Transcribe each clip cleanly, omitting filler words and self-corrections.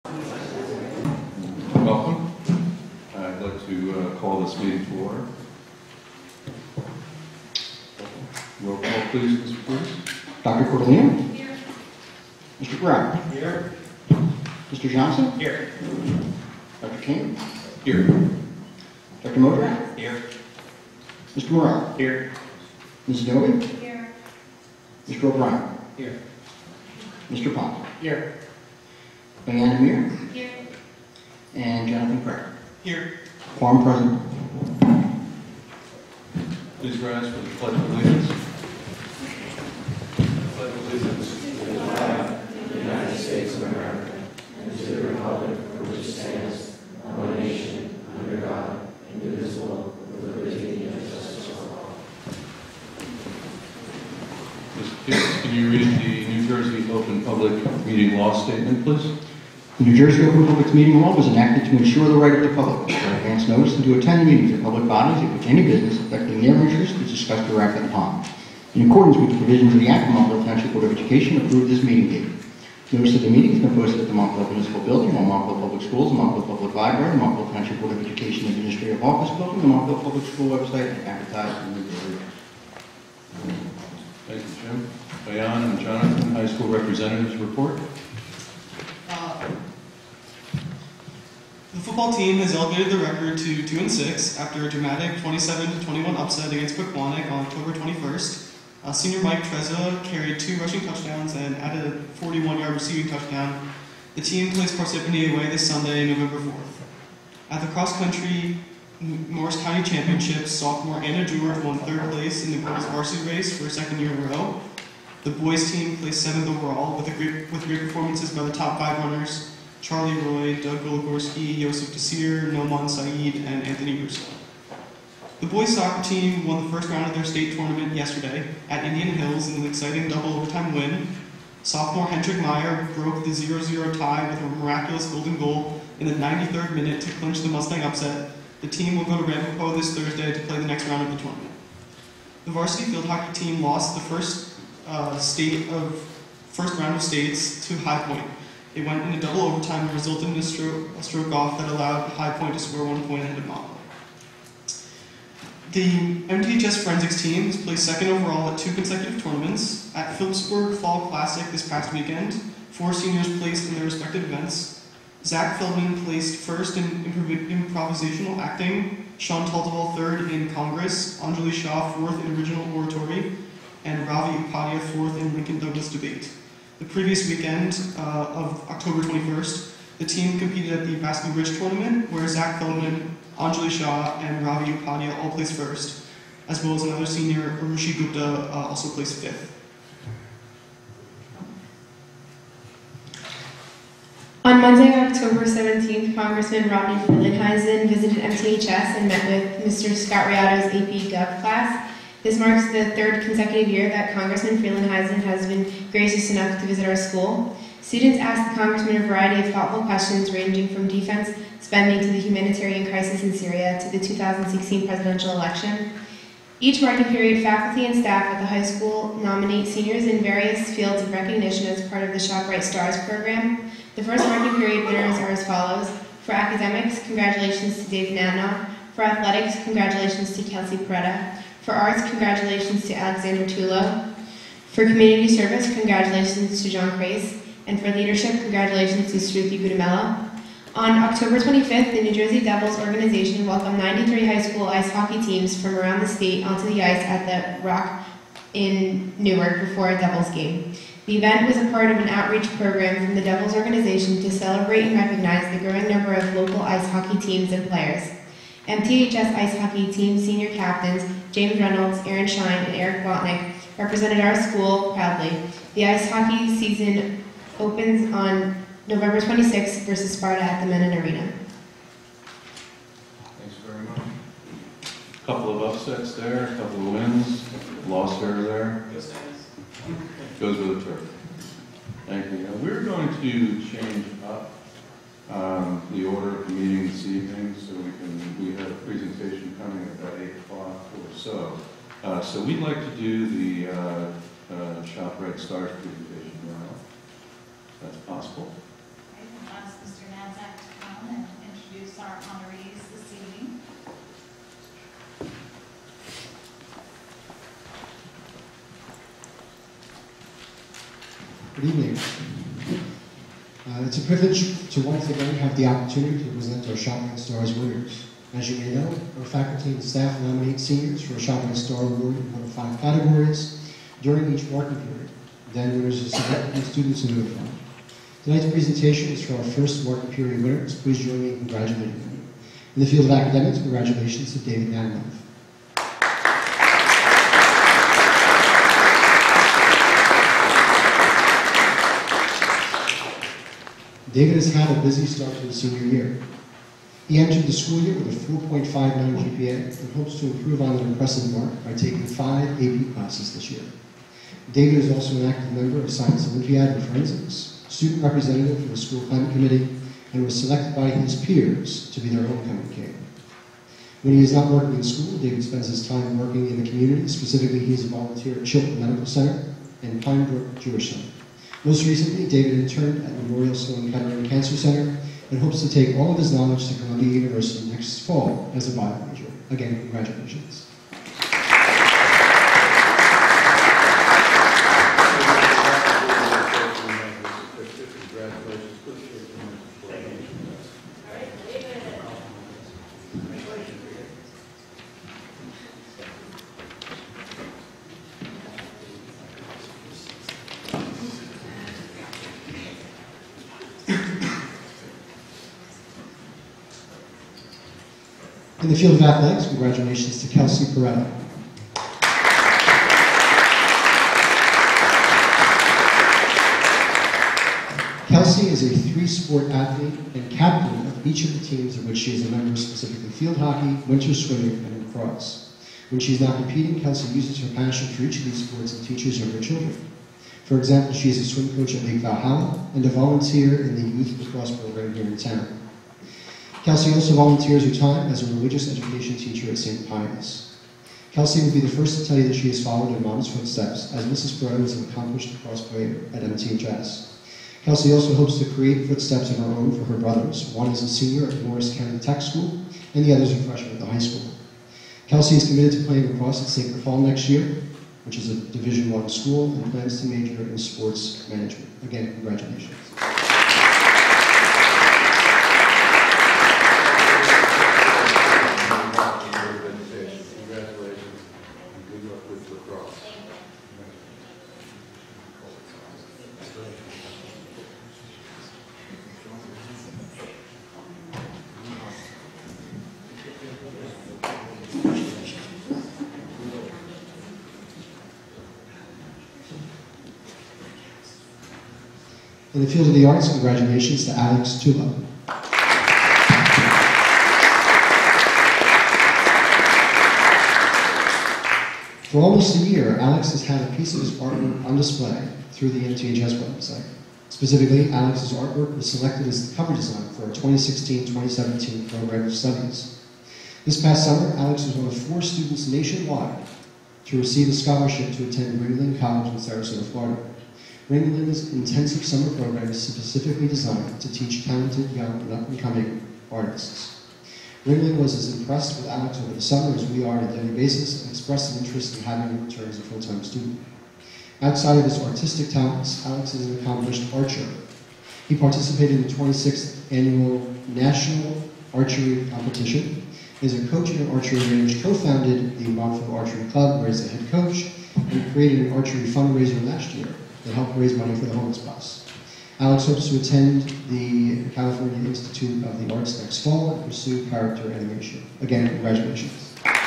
Welcome. I'd like to call this meeting to order. Roll call, please, Mr. Cruz. Dr. Cordellino? Here. Mr. Brown? Here. Mr. Johnson? Here. Dr. King? Here. Dr. Modrak? Here. Mr. Morrell? Here. Ms. Novi? Here. Mr. O'Brien? Here. Mr. Pond? Here. Diana Meir? Here. And Jonathan Craig? Here. Quorum present. Please rise for the Pledge of Allegiance. Pledge of Allegiance to the flag of the United States of America and to the republic for which it stands, one nation, under God, indivisible, with liberty and justice for all. Mr. Pierce, can you read the New Jersey Open Public Meeting Law Statement, please? The New Jersey Open Public Meeting Law was enacted to ensure the right of the public to advance notice and to attend the meetings of public bodies in which any business affecting their interests is discussed or acted upon. In accordance with the provisions of the Act, the Montville Township Board of Education approved this meeting date. Notice of the meeting has been posted at the Montville Municipal Building, the Montville Public Schools, the Montville Public Library, the Montville Township Board of Education Administrative Office Building, the Montville Public School website, and advertised in the New Thank you, Jim. Diane and Jonathan, high school representatives report. The football team has elevated the record to 2-6 after a dramatic 27-21 upset against Pequannock on October 21st. Senior Mike Trezza carried 2 rushing touchdowns and added a 41-yard receiving touchdown. The team plays Parsippany away this Sunday, November 4th. At the cross-country Morris County Championships, sophomore Anna George won 3rd place in the girls' varsity race for a 2nd year in a row. The boys' team placed 7th overall with great performances by the top 5 runners: Charlie Roy, Doug Gologorski, Joseph Desir, Noman Saeed, and Anthony Russo. The boys soccer team won the first round of their state tournament yesterday at Indian Hills in an exciting double overtime win. Sophomore Hendrik Meyer broke the 0-0 tie with a miraculous golden goal in the 93rd minute to clinch the Mustang upset. The team will go to Ramapo this Thursday to play the next round of the tournament. The varsity field hockey team lost the first round of states to High Point. It went into double overtime and resulted in a stroke off that allowed High Point to score 1 point ahead of Montville. The MTHS Forensics team has placed 2nd overall at 2 consecutive tournaments. At Phillipsburg Fall Classic this past weekend, 4 seniors placed in their respective events. Zach Feldman placed 1st in improvisational acting, Sean Tulteval 3rd in Congress, Anjali Shah 4th in original oratory, and Ravi Upadhyay 4th in Lincoln Douglas debate. The previous weekend of October 21st, the team competed at the Baskin Ridge tournament, where Zach Feldman, Anjali Shah, and Ravi Upadhyay all placed 1st, as well as another senior, Arushi Gupta, also placed 5th. On Monday, October 17th, Congressman Rodney Frelinghuysen visited MTHS and met with Mr. Scott Riato's AP Gov class. This marks the 3rd consecutive year that Congressman Frelinghuysen has been gracious enough to visit our school. Students asked the Congressman a variety of thoughtful questions ranging from defense spending to the humanitarian crisis in Syria to the 2016 presidential election. Each marking period, faculty and staff at the high school nominate seniors in various fields of recognition as part of the ShopRite Stars program. The first marking period winners are as follows. For academics, congratulations to Dave Nano. For athletics, congratulations to Kelsey Peretta. For arts, congratulations to Alexander Tulo. For community service, congratulations to John Crace. And for leadership, congratulations to Shruti Gudamello. On October 25th, the New Jersey Devils organization welcomed 93 high school ice hockey teams from around the state onto the ice at the Rock in Newark before a Devils game. The event was a part of an outreach program from the Devils organization to celebrate and recognize the growing number of local ice hockey teams and players. MTHS ice hockey team senior captains James Reynolds, Aaron Shine, and Eric Botnick represented our school proudly. The ice hockey season opens on November 26th versus Sparta at the Menon Arena. Thanks very much. A couple of upsets there, a couple of wins, loss here or there. Goes with the turf. Thank you. We're going to change up the order of the meeting this evening, so we have a presentation coming at about 8 o'clock or so. So we'd like to do the ShopRite Stars presentation now. That's possible. I can ask Mr. Good evening. It's a privilege to once again have the opportunity to present our Shopping Stars winners. As you may know, our faculty and staff nominate seniors for a Shopping Star Award in one of 5 categories during each marking period. Then winners are selected and students are notified. Tonight's presentation is for our first marking period winners. Please join me in congratulating them. In the field of academics, congratulations to David Nanoff. David has had a busy start to his senior year. He entered the school year with a 4.59 GPA and hopes to improve on an impressive mark by taking 5 AP classes this year. David is also an active member of Science Olympiad and Forensics, student representative for the school climate committee, and was selected by his peers to be their homecoming king. When he is not working in school, David spends his time working in the community. Specifically, he is a volunteer at Chilton Medical Center and Pinebrook Jewish Center. Most recently, David interned at Memorial Sloan Kettering Cancer Center and hopes to take all of his knowledge to Columbia University next fall as a bio major. Again, congratulations. In the field of athletics, congratulations to Kelsey Peretta. Kelsey is a 3-sport athlete and captain of each of the teams of which she is a member, specifically field hockey, winter swimming, and lacrosse. When she is not competing, Kelsey uses her passion for each of these sports and teaches younger children. For example, she is a swim coach at Lake Valhalla and a volunteer in the youth lacrosse program here in town. Kelsey also volunteers her time as a religious education teacher at St. Pius. Kelsey will be the first to tell you that she has followed her mom's footsteps, as Mrs. Peretta is an accomplished lacrosse player at MTHS. Kelsey also hopes to create footsteps of her own for her brothers. One is a senior at Morris County Tech School, and the other is a freshman at the high school. Kelsey is committed to playing lacrosse at St. Paul next year, which is a Division I school, and plans to major in sports management. Again, congratulations. In the field of the arts, congratulations to Alex Tula. For almost a year, Alex has had a piece of his artwork on display through the MTHS website. Specifically, Alex's artwork was selected as the cover design for our 2016-2017 program of studies. This past summer, Alex was one of 4 students nationwide to receive a scholarship to attend Ringling College in Sarasota, Florida. Ringling's intensive summer program is specifically designed to teach talented, young, and up-and-coming artists. Ringling was as impressed with Alex over the summer as we are on a daily basis and expressed an interest in having him return as a full-time student. Outside of his artistic talents, Alex is an accomplished archer. He participated in the 26th Annual National Archery Competition, is a coach at an archery range, co-founded the Montville Archery Club, where he's the head coach, and created an archery fundraiser last year that helped raise money for the homeless bus. Alex hopes to attend the California Institute of the Arts next fall and pursue character animation. Again, congratulations.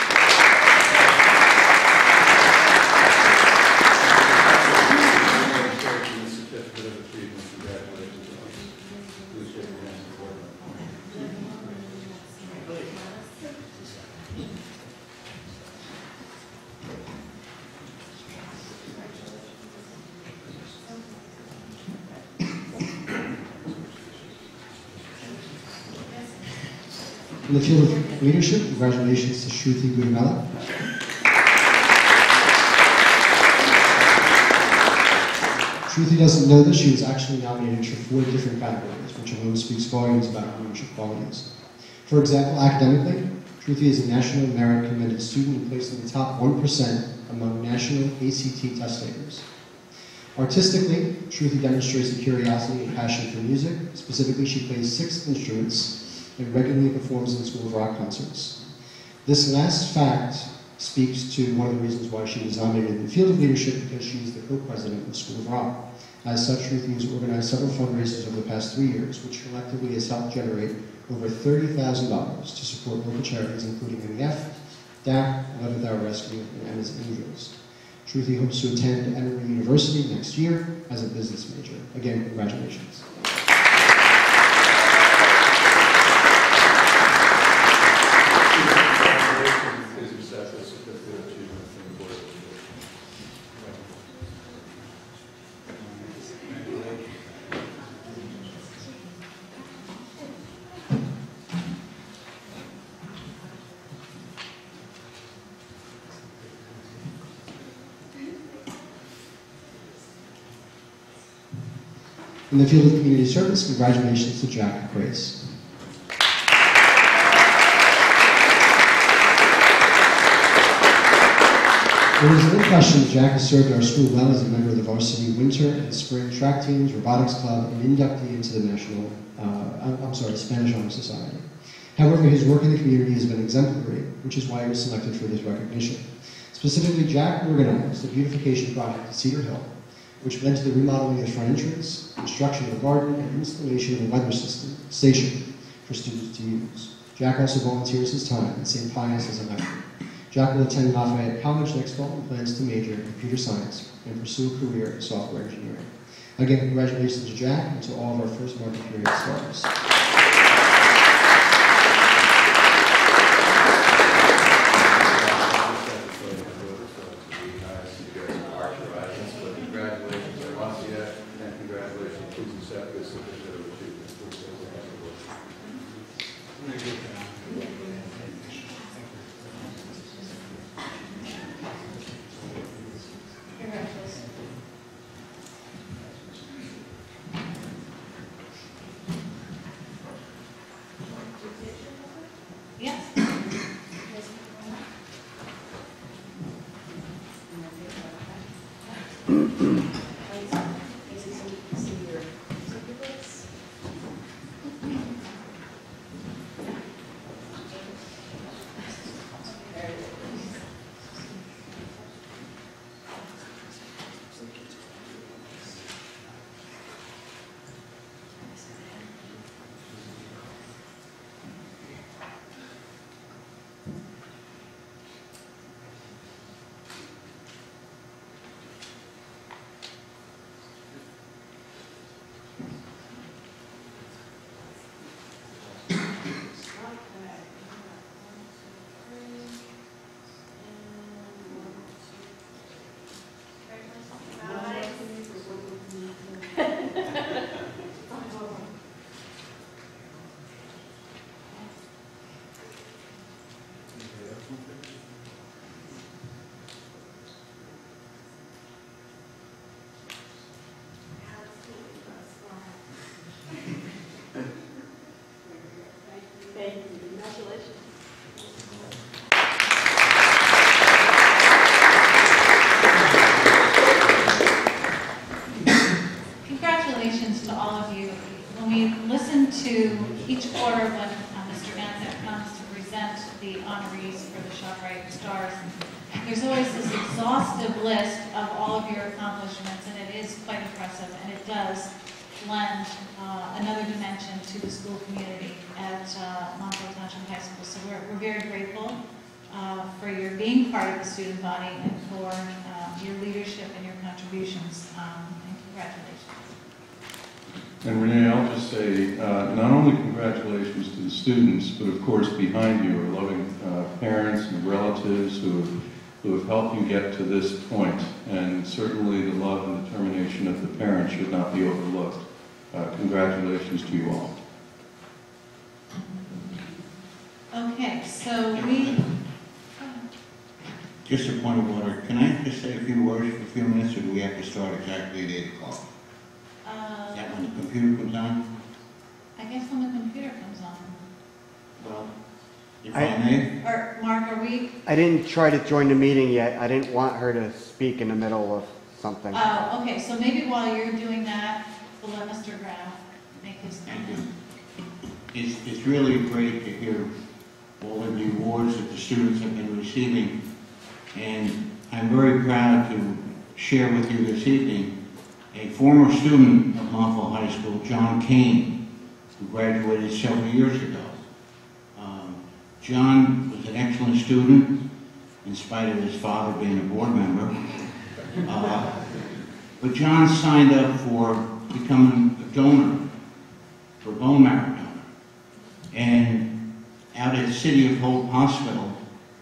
In the field of leadership, congratulations to Shruti Gudamela. Shruti doesn't know this, she was actually nominated for 4 different categories, which alone speaks volumes about her leadership qualities. For example, academically, Shruti is a National Merit Commended student and placed in the top 1% among national ACT test takers. Artistically, Shruti demonstrates a curiosity and passion for music. Specifically, she plays 6 instruments and regularly performs in School of Rock concerts. This last fact speaks to one of the reasons why she was nominated in the field of leadership, because she is the co-president of School of Rock. As such, Shruti has organized several fundraisers over the past 3 years, which collectively has helped generate over $30,000 to support local charities, including MEF, DAC, 11th Hour Rescue, and Emma's Angels. Shruti hopes to attend Emory University next year as a business major. Again, congratulations. In the field of community service, congratulations to Jack Grace. There is no question that Jack has served our school well as a member of the varsity winter and spring track teams, robotics club, and inductee into the Spanish Honor Society. However, his work in the community has been exemplary, which is why he was selected for this recognition. Specifically, Jack organized a beautification project at Cedar Hill, which led to the remodeling of the front entrance, construction of a garden, and installation of a weather station for students to use. Jack also volunteers his time at St. Pius as a member. Jack will attend Lafayette College next fall and plans to major in computer science and pursue a career in software engineering. Again, congratulations to Jack and to all of our first market period stars. Congratulations to all of you. When we listen to each quarter when Mr. Anthony comes to present the honorees for the ShopRite Stars, there's always this exhaustive list of all of your accomplishments, and it is quite impressive, and it does lend another dimension to the school community at Montville Township High School. So we're very grateful for your being part of the student body and for your leadership and your contributions, and congratulations. And Renee, I'll just say, not only congratulations to the students, but of course behind you are loving parents and relatives who have helped you get to this point. And certainly the love and determination of the parents should not be overlooked. Congratulations to you all. Okay, so we... Just a point of order. Can I just say a few words for a few minutes, or do we have to start exactly at 8 o'clock? Is that when the computer comes on? I guess when the computer comes on. Well, if I may. Or, Mark, are we... I didn't try to join the meeting yet. I didn't want her to speak in the middle of something. Oh, okay, so maybe while you're doing that, we'll let Mr. Graham make his Thank comment. you. It's really great to hear all of the awards that the students have been receiving. And I'm very proud to share with you this evening a former student of Montville High School, John Kane, who graduated several years ago. John was an excellent student, in spite of his father being a board member. But John signed up for becoming a donor, for bone marrow donor. And out at City of Hope Hospital,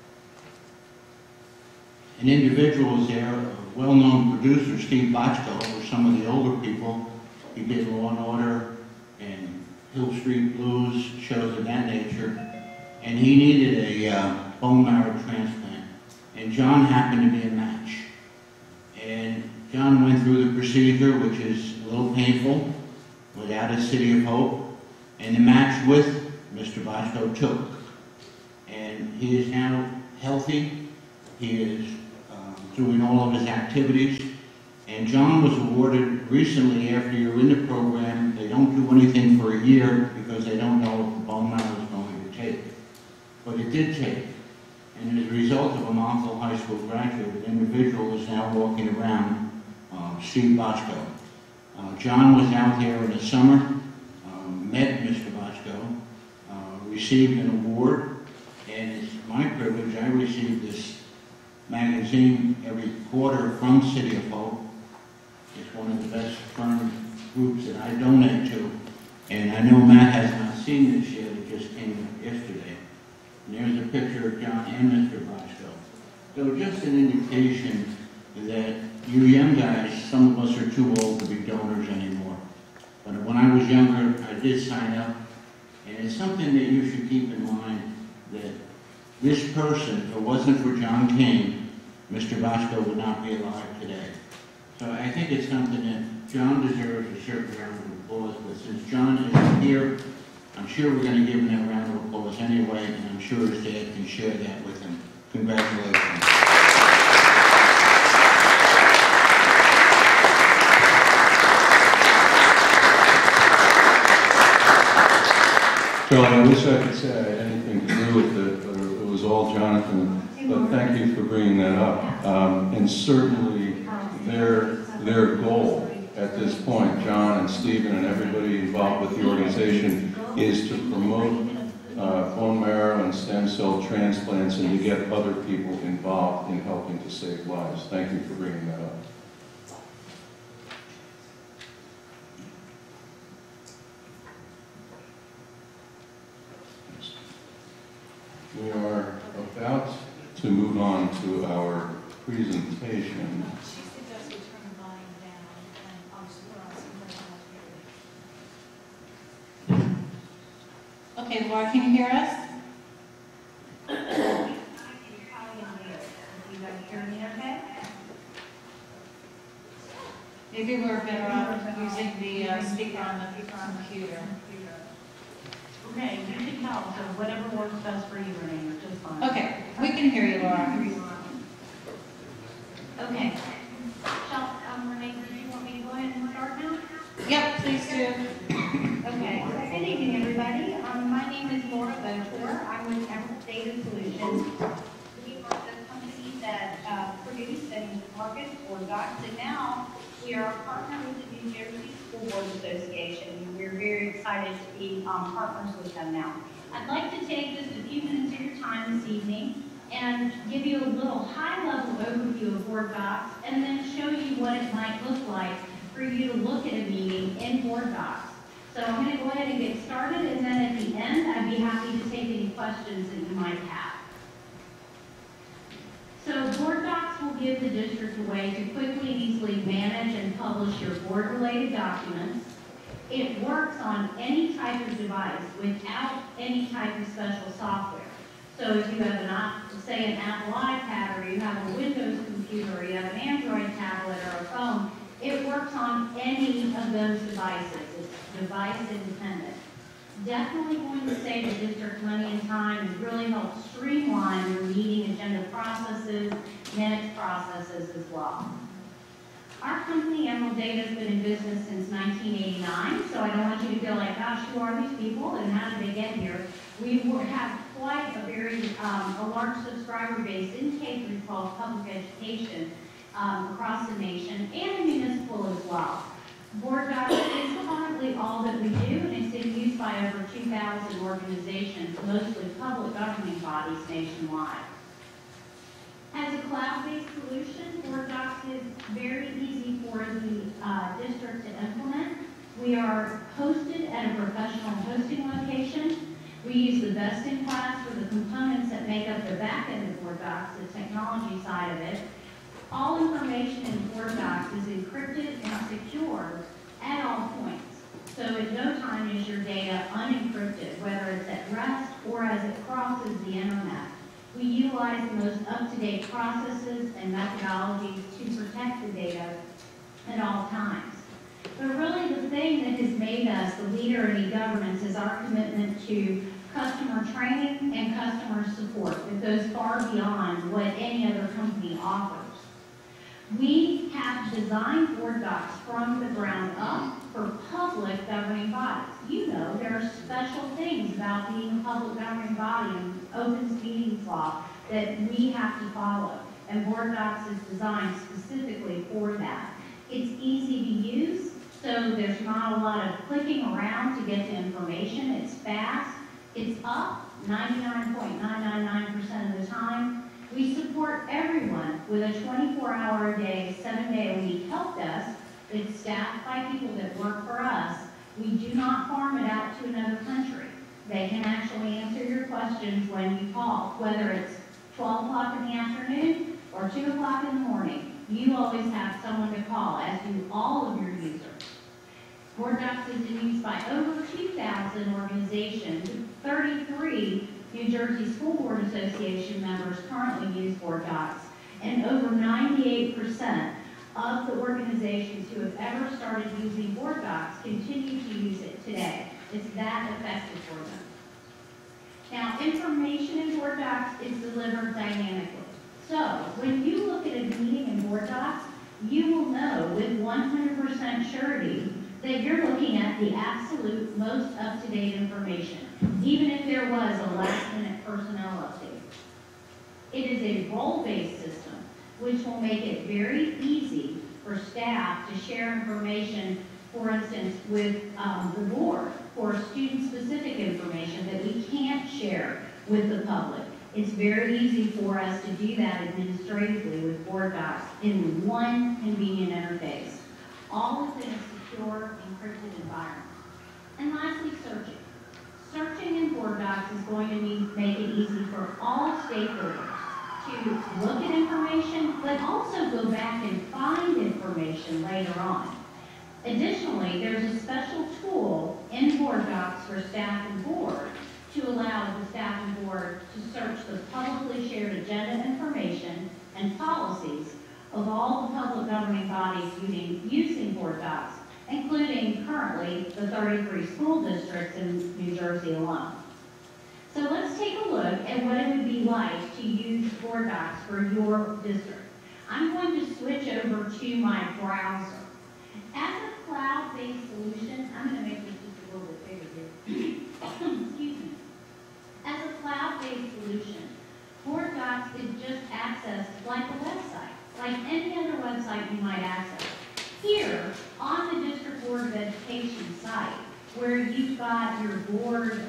an individual was there, a well-known producer, Steve Bochco, for some of the older people. He did Law and Order and Hill Street Blues, shows of that nature. And he needed a bone marrow transplant. And John happened to be a match. And John went through the procedure, which is a little painful, without a City of Hope. And the match with Mr. Bochco took. And he is now healthy. He is doing all of his activities. And John was awarded recently, after you're in the program, they don't do anything for a year because they don't know if the bone marrow is going to take. But it did take. And as a result of a Montville High School graduate, an individual is now walking around, Steve Bochco. John was out there in the summer, met Mr. Bochco, received an award, and it's my privilege, I received this magazine every quarter from City of Hope. It's one of the best fund groups that I donate to, and I know Matt has not seen this yet, it just came up yesterday. And there's a picture of John and Mr. Bochco. So just an indication that you young guys, some of us are too old to be donors anymore. But when I was younger, I did sign up, and it's something that you should keep in mind, that this person, if it wasn't for John Kane, Mr. Bochco would not be alive today. So I think it's something that John deserves a certain round of applause, but since John isn't here, I'm sure we're going to give him that round of applause anyway, and I'm sure his dad can share that with him. Congratulations. Charlie, I wish I could say I had anything to do with it, but it was all Jonathan. But thank you for bringing that up. And certainly their goal at this point, John and Stephen and everybody involved with the organization, is to promote bone marrow and stem cell transplants and to get other people involved in helping to save lives. Thank you for bringing that up. We are about to move on to our presentation. She suggests we turn the volume down and I'll just Okay, Laura, can you hear us? Maybe we're better off using the speaker on the computer. Okay, you can tell, so whatever works best for you, Renee, is just fine. Okay, we can hear you, Laura. Okay. Renee, do you want me to go ahead and start now? Yep, please do. Okay, so good evening, everybody. My name is Laura Botor. I'm with Emerald Data Solutions. We are the company that produced and markets for docs, and now we are a partner with the New Jersey School Board Association. We're very excited to be partners with them now. I'd like to take just a few minutes of your time this evening and give you a little high-level overview of Board Docs and then show you what it might look like for you to look at a meeting in Board Docs. So I'm going to go ahead and get started, and then at the end, I'd be happy to take any questions that you might have. So Board Docs will give the district a way to quickly and easily manage and publish your board-related documents. It works on any type of device without any type of special software. So if you have say an Apple iPad, or you have a Windows computer, or you have an Android tablet or a phone, it works on any of those devices. It's device independent. Definitely going to save the district money and time and really help streamline your meeting agenda processes, minutes processes as well. Our company, Emerald Data, has been in business since 1989, so I don't want you to feel like, gosh, who are these people and how did they get here? We have quite a a large subscriber base in K-12 public education across the nation and in municipal as well. Board Docs is currently all that we do, and it's been used by over 2,000 organizations, mostly public governing bodies nationwide. As a cloud-based solution, Board Docs is very easy for the district to implement. We are hosted at a professional hosting location. We use the best in class for the components that make up the back end of Board Docs, the technology side of it. All information in Board Docs is encrypted and secure at all points. So at no time is your data unencrypted, whether it's at rest or as it crosses the internet. We utilize the most up-to-date processes and methodologies to protect the data at all times. But really the thing that has made us the leader in e-governance is our commitment to customer training and customer support that goes far beyond what any other company offers. We have designed Board Docs from the ground up for public governing bodies. You know, there are special things about being a public governing body and open meetings law that we have to follow, and Board Docs is designed specifically for that. It's easy to use, so there's not a lot of clicking around to get to information. It's fast. It's up 99.999% of the time. We support everyone with a 24-hour-a-day, 7-day-a-week help desk that's staffed by people that work for us. We do not farm it out to another country. They can actually answer your questions when you call, whether it's 12 o'clock in the afternoon or 2 o'clock in the morning. You always have someone to call, as do all of your users. Board Docs is used by over 2,000 organizations. 33 New Jersey School Board Association members currently use Board Docs, and over 98% of the organizations who have ever started using Board Docs continue to use it today. It's that effective for them. Now, information in Board Docs is delivered dynamically. So, when you look at a meeting in Board Docs, you will know with 100% surety that you're looking at the absolute most up-to-date information, even if there was a last-minute personnel update. It is a role-based system, which will make it very easy for staff to share information, for instance, with the board, for student-specific information that we can't share with the public. It's very easy for us to do that administratively with Board Docs in one convenient interface, all within a secure, encrypted environment. And lastly, searching. Searching in Board Docs is going to make it easy for all stakeholders to look at information, but also go back and find information later on. Additionally, there's a special tool in Board Docs for staff and board to allow the staff and board to search the publicly shared agenda information and policies of all the public governing bodies using Board Docs, including currently the 33 school districts in New Jersey alone. So let's take a look at what it would be like to use Board Docs for your district. I'm going to switch over to my browser. As a cloud-based solution, I'm going to make this just a little bit bigger here. Excuse me. As a cloud-based solution, Board Docs is just accessed like a website, like any other website you might access. Here, on the District Board of Education site, where you've got your board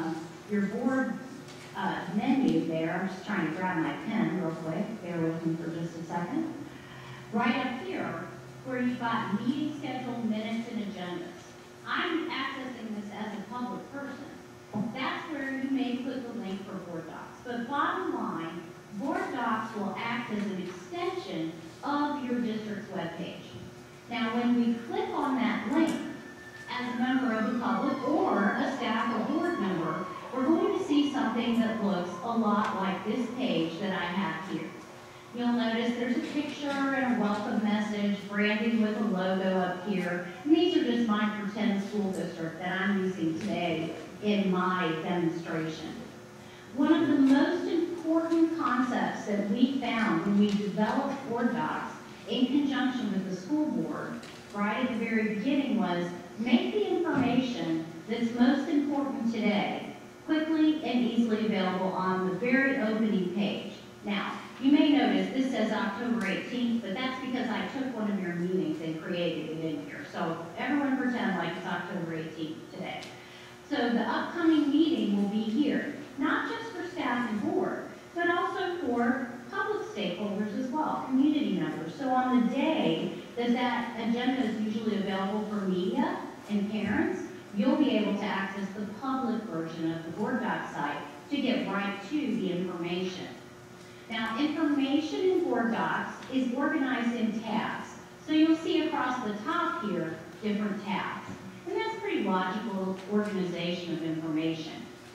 menu there, I'm just trying to grab my pen real quick, bear with me for just a second. Right up here, where you've got meeting schedule, minutes, and agendas. I'm accessing this as a public person. That's where you may click the link for Board Docs. But bottom line, Board Docs will act as an extension of your district's webpage. Now, when we click on that link, as a member of the public or a staff or board member, we're going to see something that looks a lot like this page that I have here. You'll notice there's a picture and a welcome message, branding with a logo up here. And these are just my pretend school district that I'm using today in my demonstration. One of the most important concepts that we found when we developed Board Docs in conjunction with the school board, right at the very beginning, was make the information that's most important today quickly and easily available on the very opening page. Now, you may notice this says October 18th, but that's because I took one of your meetings and created it in here. So everyone pretend like it's October 18th today. So the upcoming meeting will be here, not just for staff and board, but also for public stakeholders as well, community members. So on the day that agenda is usually available for media and parents, you'll be able to access the public version of the Board Doc site to get right to the information. Now, information in Board Docs is organized in tabs. So you'll see across the top here different tabs. And that's pretty logical organization of information.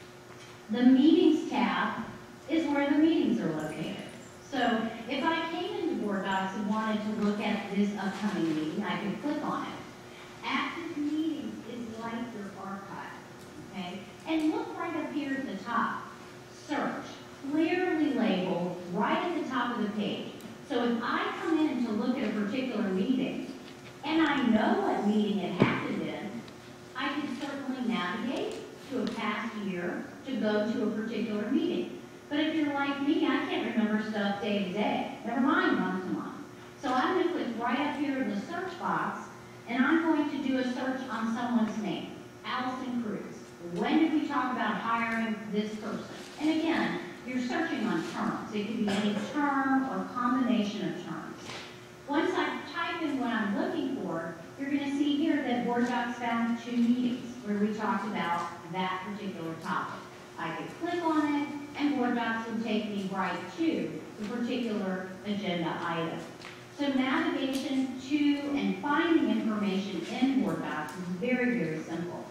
The Meetings tab is where the meetings are located. So if I came into Board Docs and wanted to look at this upcoming meeting, I could click on it. Active meetings is like your archive, okay? And look right up here at the top. Search, clearly labeled right at the top of the page. So if I come in to look at a particular meeting, and I know what meeting it happened in, I can certainly navigate to a past year to go to a particular meeting. But if you're like me, I can't remember stuff day to day, never mind month to month. So I'm going to click right up here in the search box, and I'm going to do a search on someone's name, Allison Cruz. When did we talk about hiring this person? And again, you're searching on terms. It could be any term or combination of terms. Once I type in what I'm looking for, you're going to see here that Board Docs found 2 meetings where we talked about that particular topic. I could click on it, and Board Docs would take me right to the particular agenda item. So navigation to and finding information in Board Docs is very, very simple.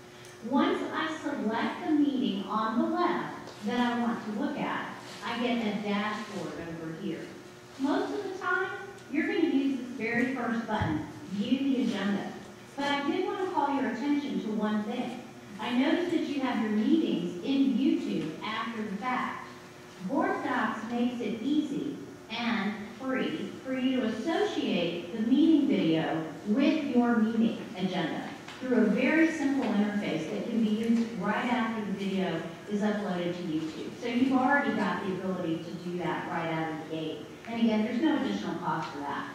Once I select the meeting on the left that I want to look at, I get a dashboard over here. Most of the time, you're going to use this very first button, View the Agenda. But I did want to call your attention to one thing. I noticed that you have your meetings in YouTube after the fact. Board Docs makes it easy and free for you to associate the meeting video with your meeting agenda through a very simple interface that can be used right after the video is uploaded to YouTube. So you've already got the ability to do that right out of the gate. And again, there's no additional cost for that.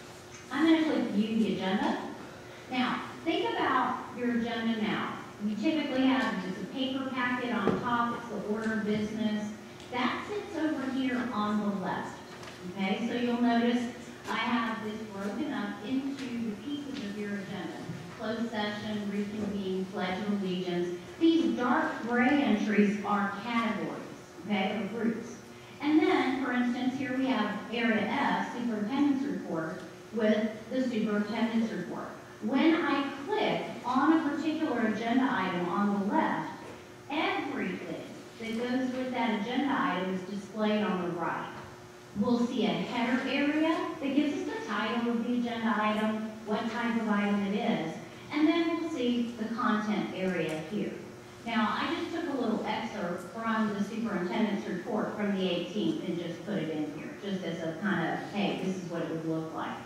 I'm going to click View the Agenda. Now, think about your agenda now. You typically have just a paper packet on top. It's the order of business. That sits over here on the left. Okay, so you'll notice I have this broken up into the pieces of your agenda. Closed session, reconvene, pledge of allegiance. These dark gray entries are categories, okay, or groups. And then, for instance, here we have Area F, Superintendent's Report, with the Superintendent's Report. When I click on a particular agenda item on the left, everything that goes with that agenda item is displayed on the right. We'll see a header area that gives us the title of the agenda item, what type of item it is, and then we'll see the content area here. Now, I just took a little excerpt from the Superintendent's Report from the 18th and just put it in here, just as a kind of, hey, this is what it would look like.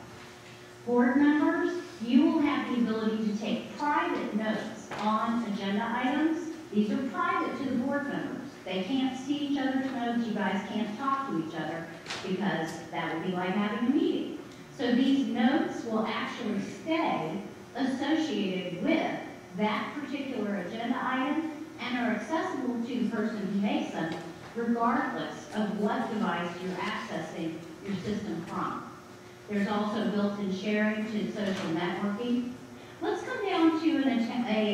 Board members, you will have the ability to take private notes on agenda items. These are private to the board members. They can't see each other's notes. You guys can't talk to each other because that would be like having a meeting. So these notes will actually stay associated with that particular agenda item and are accessible to the person who makes them regardless of what device you're accessing your system from. There's also built-in sharing to social networking. Let's come down to an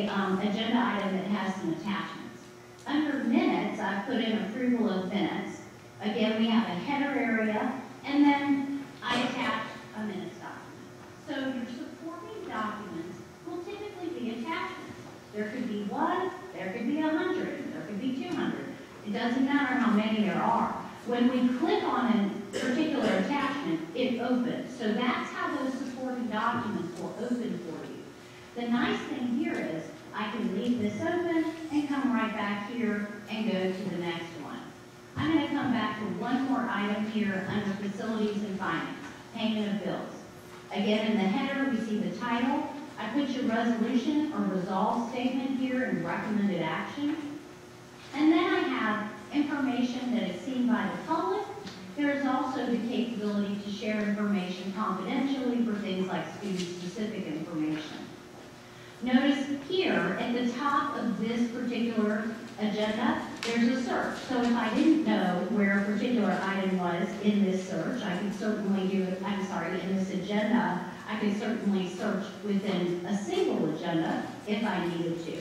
agenda item that has some attachments. Under minutes, I put in approval of minutes. Again, we have a header area, and then I attach a minutes document. So your supporting documents will typically be attachments. There could be 1, there could be 100, there could be 200. It doesn't matter how many there are. When we click on a particular attachment, it opens. So that's how those supporting documents will open for you. The nice thing here is I can leave this open and come right back here and go to the next one. I'm going to come back to one more item here under Facilities and Finance, Payment of Bills. Again, in the header, we see the title. I put your resolution or resolve statement here and recommended action. And then I have information that is seen by the public. There is also the capability to share information confidentially for things like student-specific information. Notice here at the top of this particular agenda, there's a search. So if I didn't know where a particular item was in this search, I could certainly do it, in this agenda, I could certainly search within a single agenda if I needed to.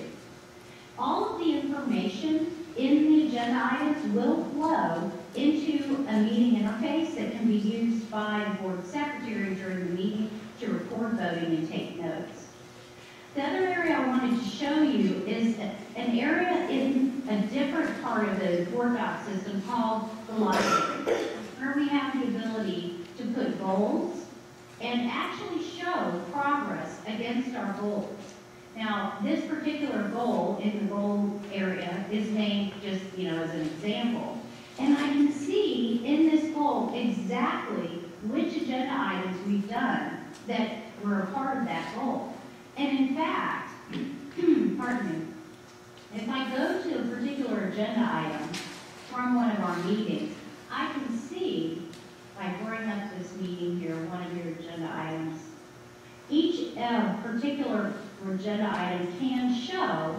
All of the information in the agenda items will flow into a meeting interface that can be used by the board secretary during the meeting to record voting and take notes. The other area I wanted to show you is an area in a different part of the board doc system called the library, where we have the ability to put goals and actually show progress against our goals. Now, this particular goal in the goal area is named just, as an example. And I can see in this goal exactly which agenda items we've done that were a part of that goal. And in fact, pardon me, if I go to a particular agenda item from one of our meetings, I can see, if I bring up this meeting here, one of your agenda items, each particular agenda item can show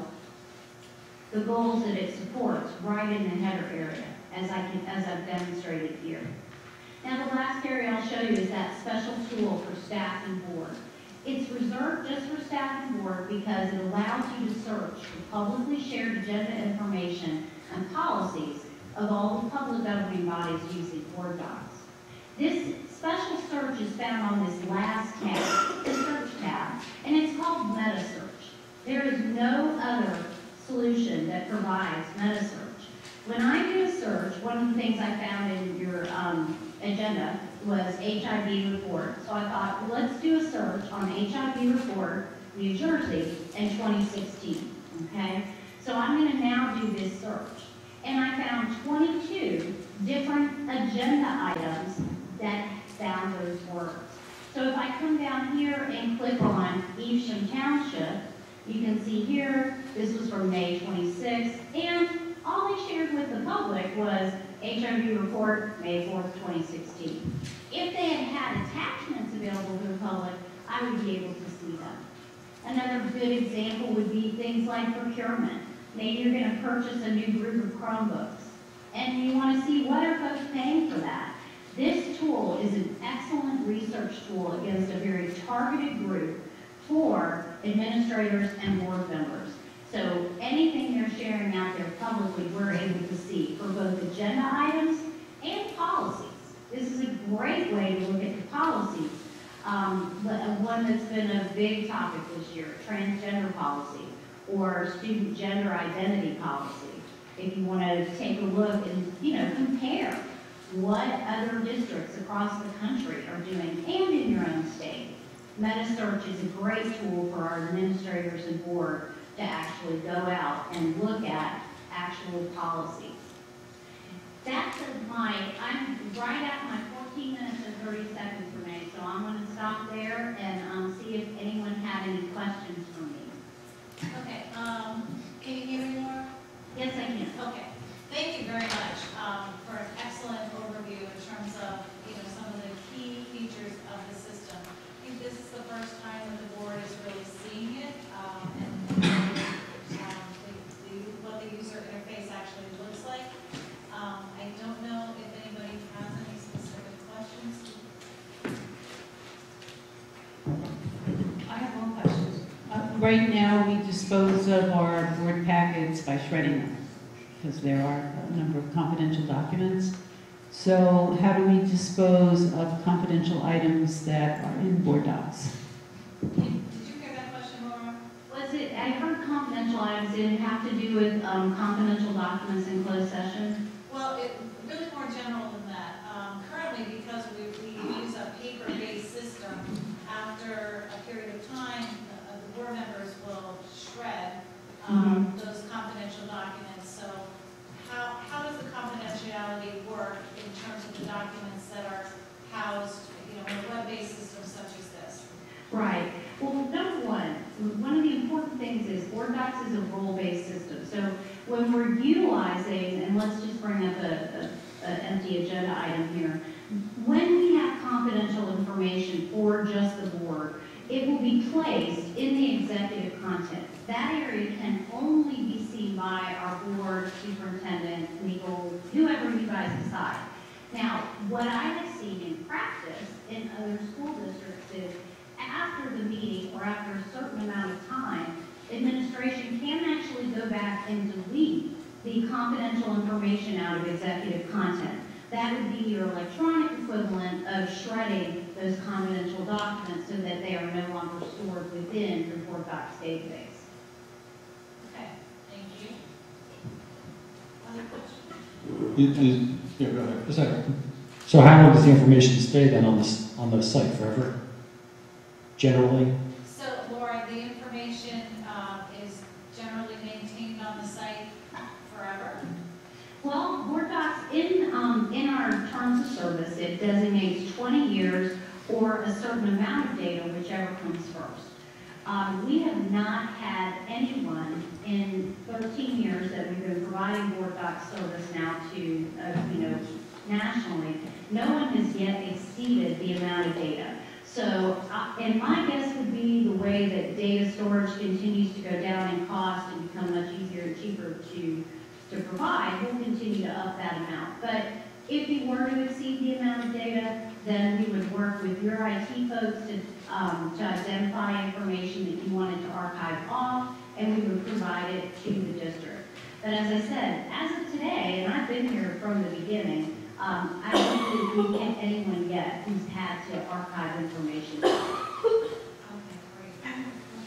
the goals that it supports right in the header area, as I've demonstrated here. Now the last area I'll show you is that special tool for staff and board. It's reserved just for staff and board because it allows you to search for publicly shared agenda information and policies of all the public governing bodies using board docs. This special search is found on this last tab, the search tab, and it's called Meta Search. There is no other solution that provides Meta Search. When I do a search, one of the things I found in your agenda was HIV report. So I thought, well, let's do a search on HIV report, New Jersey, in 2016, okay? So I'm gonna now do this search. And I found 22 different agenda items that found those words. So if I come down here and click on Evesham Township, you can see here, this was from May 26th, and all they shared with the public was HIV report, May 4th, 2016. If they had had attachments available to the public, I would be able to see them. Another good example would be things like procurement. Maybe you're going to purchase a new group of Chromebooks, and you want to see what are folks paying for that. This tool is an excellent research tool against a very targeted group for administrators and board members. So anything they're sharing out there publicly, we're able to see for both agenda items and policies. This is a great way to look at the policies. One that's been a big topic this year, transgender policy or student gender identity policy. If you want to take a look and compare what other districts across the country are doing and in your own state. MetaSearch is a great tool for our administrators and board to actually go out and look at actual policies. That's I'm right at my 14 minutes and 30 seconds for me, so I'm going to stop there and see if anyone had any questions for me. Okay, can you hear me more? Yes, I can. Okay, thank you very much for an excellent overview in terms of some of the key features of the system. I think this is the first time that the board is really seeing it what the user interface actually looks like. I don't know if anybody has any specific questions. I have one question. Right now, we dispose of our board packets by shredding them because there are a number of confidential documents. So how do we dispose of confidential items that are in board docs? Did you hear that question, Laura? I heard confidential items. Did it have to do with confidential documents in closed session? Well, really more general than that. Currently, because we use a paper-based system, after a period of time, the board members will shred those confidential documents. So how does the confidentiality work in terms of the documents that are housed in a web-based system such as this? Docs is a role-based system. So when we're utilizing, and let's just bring up an empty agenda item here, when we have confidential information for just the board, it will be placed in the executive content. That area can only be seen by our board, superintendent, legal, whoever you guys decide. Now, what I have seen in practice in other school districts is after the meeting or after a certain amount of time, administration can actually go back and delete the confidential information out of executive content. That would be your electronic equivalent of shredding those confidential documents so that they are no longer stored within your Board Docs database. Okay, thank you. Other questions? Yeah, go ahead. A second. So how long does the information stay then on the site? Forever? Generally? So, Laura, the information is generally maintained on the site forever? Well, Board Docs, in our terms of service, it designates 20 years or a certain amount of data, whichever comes first. We have not had anyone in 13 years that we've been providing Board Docs service now to, nationally, no one has yet exceeded the amount of data. So, and my guess would be the way that data storage continues to go down in cost and become much easier and cheaper to provide, we'll continue to up that amount. But if you were to exceed the amount of data, then we would work with your IT folks to identify information that you wanted to archive off, and we would provide it to the district. But as I said, as of today, and I've been here from the beginning, I don't think we've had anyone yet who's had to archive information. Okay, great. I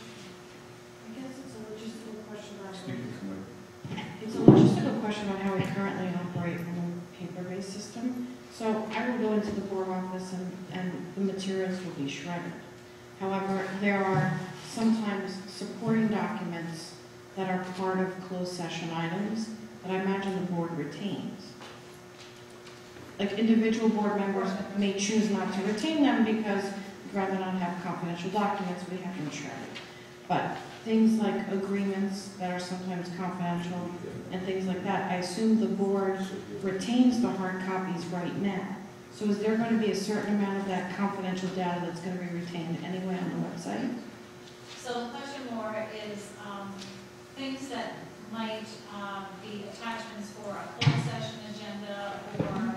guess it's a logistical question about Speaking from there. it's a logistical question about how we currently operate in a paper-based system. So I will go into the board office and the materials will be shredded. However, there are sometimes supporting documents that are part of closed session items that I imagine the board retains. Like individual board members may choose not to retain them because we'd rather not have confidential documents, we have them shredded. But things like agreements that are sometimes confidential and things like that, I assume the board retains the hard copies right now. So is there going to be a certain amount of that confidential data that's going to be retained anyway on the website? So the question more is things that might be attachments for a closed session agenda or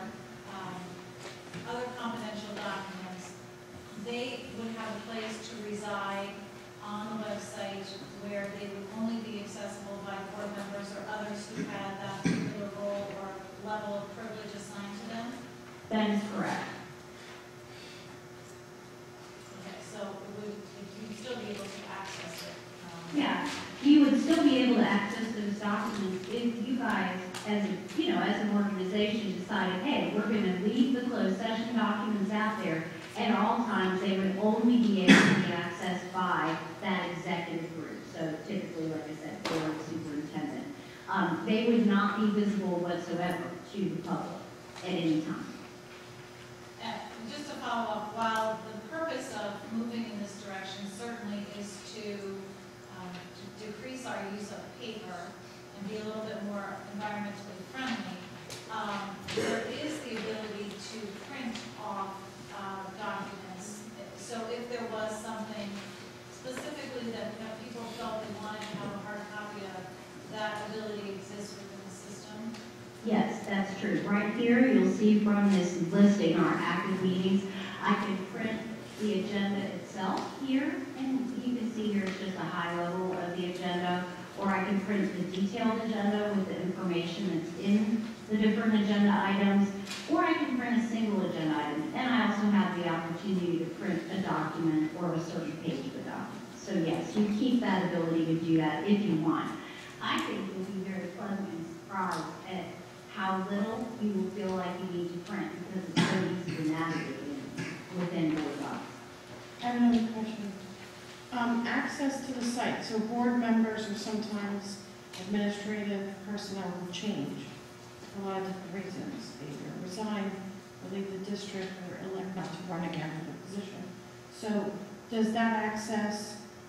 other confidential documents. They would have a place to reside on the website where they would only be accessible by board members or others who had that particular role or level of privilege assigned to them? That is correct. Okay, so you'd still be able to access it? Yeah, you would still be able to access those documents if you guys, as an organization, decided, hey, we're going to leave the closed session documents out there. At all times, they would only be able to be accessed by that executive group. So typically, like I said, board superintendent. They would not be visible whatsoever to the public at any time. Just to follow up, while the purpose of moving in this direction certainly is to decrease our use of paper and be a little bit more environmentally friendly, there is the ability to print off documents. So if there was something specifically that people felt they wanted to have a hard copy of, that ability exists within the system? Yes, that's true. Right here, you'll see from this listing our active meetings, I can print the agenda itself here, and you can see here it's just a high level of the agenda, or I can print the detailed agenda with the information that's in the different agenda items, or I can print a single agenda item, and I also have the opportunity to print a document or a certain page of the document. So yes, you keep that ability to do that if you want. I think you'll be very pleasantly surprised at how little you will feel like you need to print because it's so easy to navigate within Board Docs. I have another question. Access to the site. So board members or sometimes administrative personnel will change for a lot of different reasons. They either resign or leave the district or elect not to run again for the position. So does that access,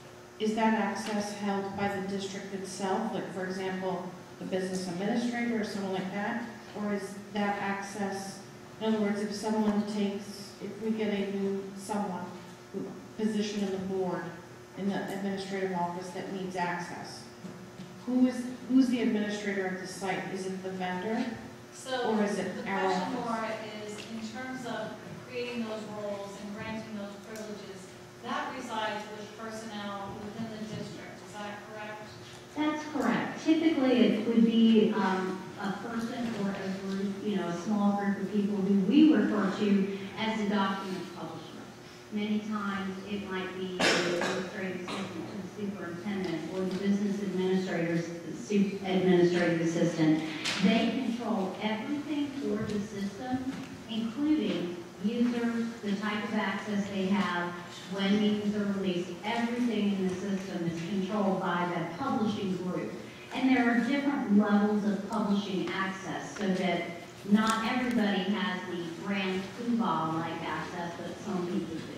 is that access held by the district itself? Like, for example, the business administrator or someone like that? Or is that access, in other words, if we get a new position in the board, in the administrative office that needs access, who's the administrator of the site? Is it the vendor? So or is it the our question, office? Laura, is in terms of creating those roles and granting those privileges, that resides with personnel within the district. Is that correct? That's correct. Typically, it would be a person or a group, a small group of people who we refer to as the document publisher. Many times, it might be the administrative assistant to the superintendent or the business administrator's administrative assistant. They control everything for the system, including users, the type of access they have, when meetings are released. Everything in the system is controlled by the publishing group. And there are different levels of publishing access so that not everybody has the grand poobah-like access, but some people do.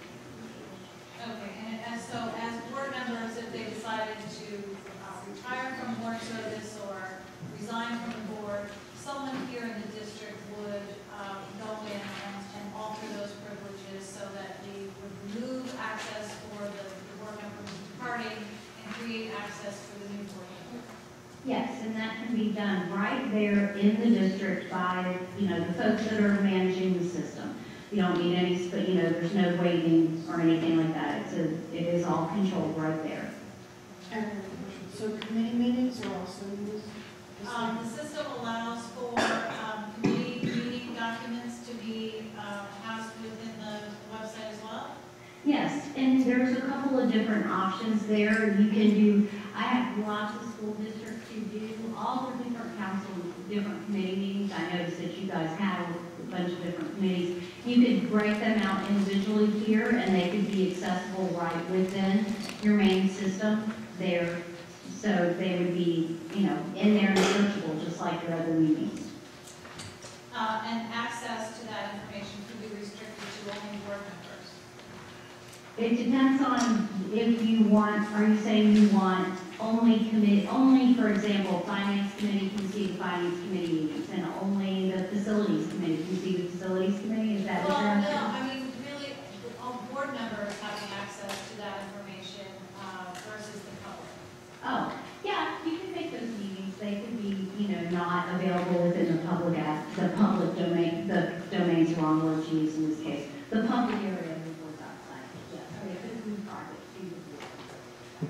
Okay, and so as board members, if they decided to retire from board service or resign from the board, someone here in the district would go in and alter those privileges so that they would remove access for the board members departing and create access for the new board member. Yes, and that can be done right there in the district by, the folks that are managing the system. You don't need any, there's no waiting or anything like that. It is all controlled right there. So committee meetings are also used? The system allows for committee meeting documents to be housed within the website as well? Yes, and there's a couple of different options there. You can do, I have lots of school districts who do all the different council, different committee meetings. I noticed that you guys have a bunch of different committees. You could break them out individually here, and they could be accessible right within your main system there. So they would be, in there and searchable, just like your other meetings. And access to that information could be restricted to only board members. It depends on if you want, are you saying you want only, for example, finance committee can see the finance committee meetings, and only the facilities committee can see the facilities committee? Is that what you're asking? No, I mean, really, all board members having access to that information versus the public. Oh, yeah, you can make those meetings. They could be, not available within the public domain. The domain's the wrong word to use in this case. The public area of the board site. Yes, they could be private to the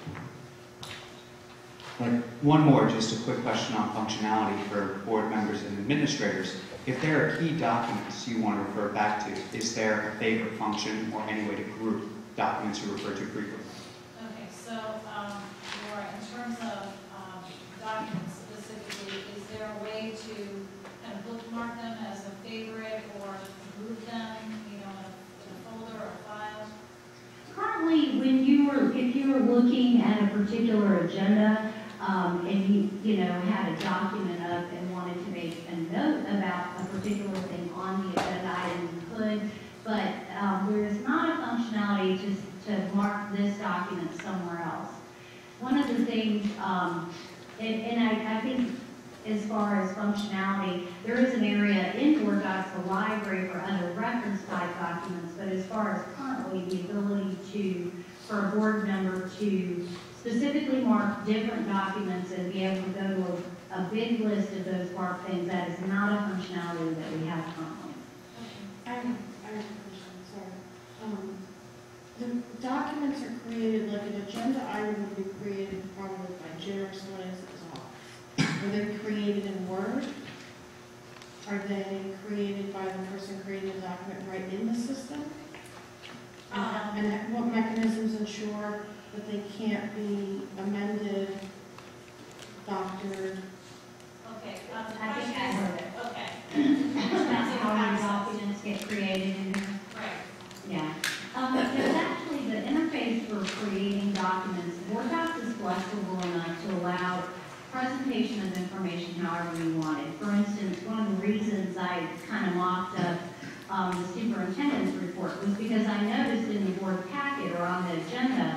board. Right. One more, just a quick question on functionality for board members and administrators. If there are key documents you want to refer back to, is there a favorite function or any way to group documents you refer to frequently? Okay, so Laura, in terms of documents specifically, is there a way to kind of bookmark them as a favorite or group them, in a folder or a file? Currently, if you were looking at a particular agenda, and you had a document up and wanted to make a note about a particular thing on the agenda item, you could, but there is not a functionality to mark this document somewhere else. One of the things, and I think as far as functionality, there is an area in Board Docs, the library, for other reference type documents, but as far as currently the ability for a board member to specifically mark different documents and be able to go to a big list of those marked things, that is not a functionality that we have currently. I have a question, sorry. The documents are created, like an agenda item would be created probably by Jim or someone else at his office. Are they created in Word? Are they created by the person creating the document right in the system? And what mechanisms ensure that they can't be amended, doctored? Okay, I think I heard it. Okay. That's how our documents get created in here. Right. Yeah. There's actually the interface for creating documents. Board Docs is flexible enough to allow presentation of information however you want it. For instance, one of the reasons I kind of mocked up the superintendent's report was because I noticed in the board packet or on the agenda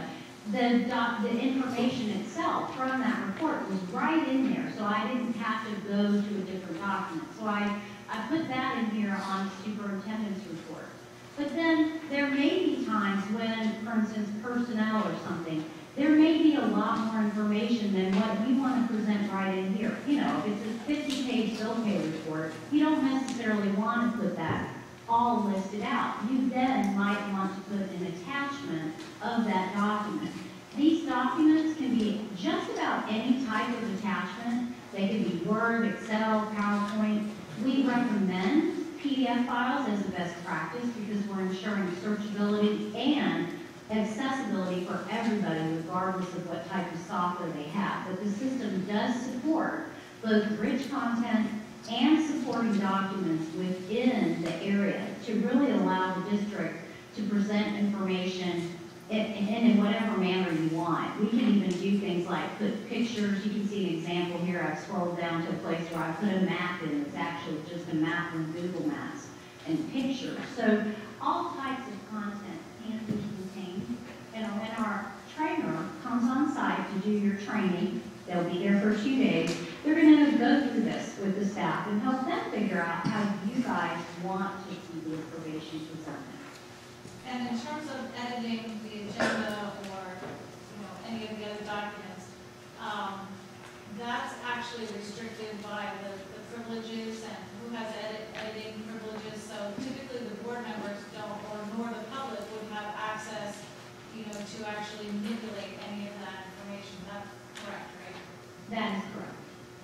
the information itself from that report was right in there, so I didn't have to go to a different document. So I put that in here on superintendent's report. But then there may be times when, for instance, personnel or something, there may be a lot more information than what you want to present right in here. You know, if it's a 50-page bill pay report, you don't necessarily want to put that all listed out. You then might want to put an attachment of that document. These documents can be just about any type of attachment. They can be Word, Excel, PowerPoint. We recommend PDF files as a best practice because we're ensuring searchability and accessibility for everybody regardless of what type of software they have. But the system does support both rich content and supporting documents within the area to really allow the district to present information in whatever manner you want. We can even do things like put pictures. You can see an example here. I've scrolled down to a place where I put a map in. It's actually just a map from Google Maps and pictures. So all types of content can be contained. You know, when our trainer comes on site to do your training, they'll be there for 2 days. They're going to go through this with the staff and help them figure out how you guys want to see the information presented. And in terms of editing the agenda or any of the other documents, that's actually restricted by the privileges and who has editing privileges. So typically the board members don't, or nor the public would have access, to actually manipulate any of that information. That's correct, right? That is correct.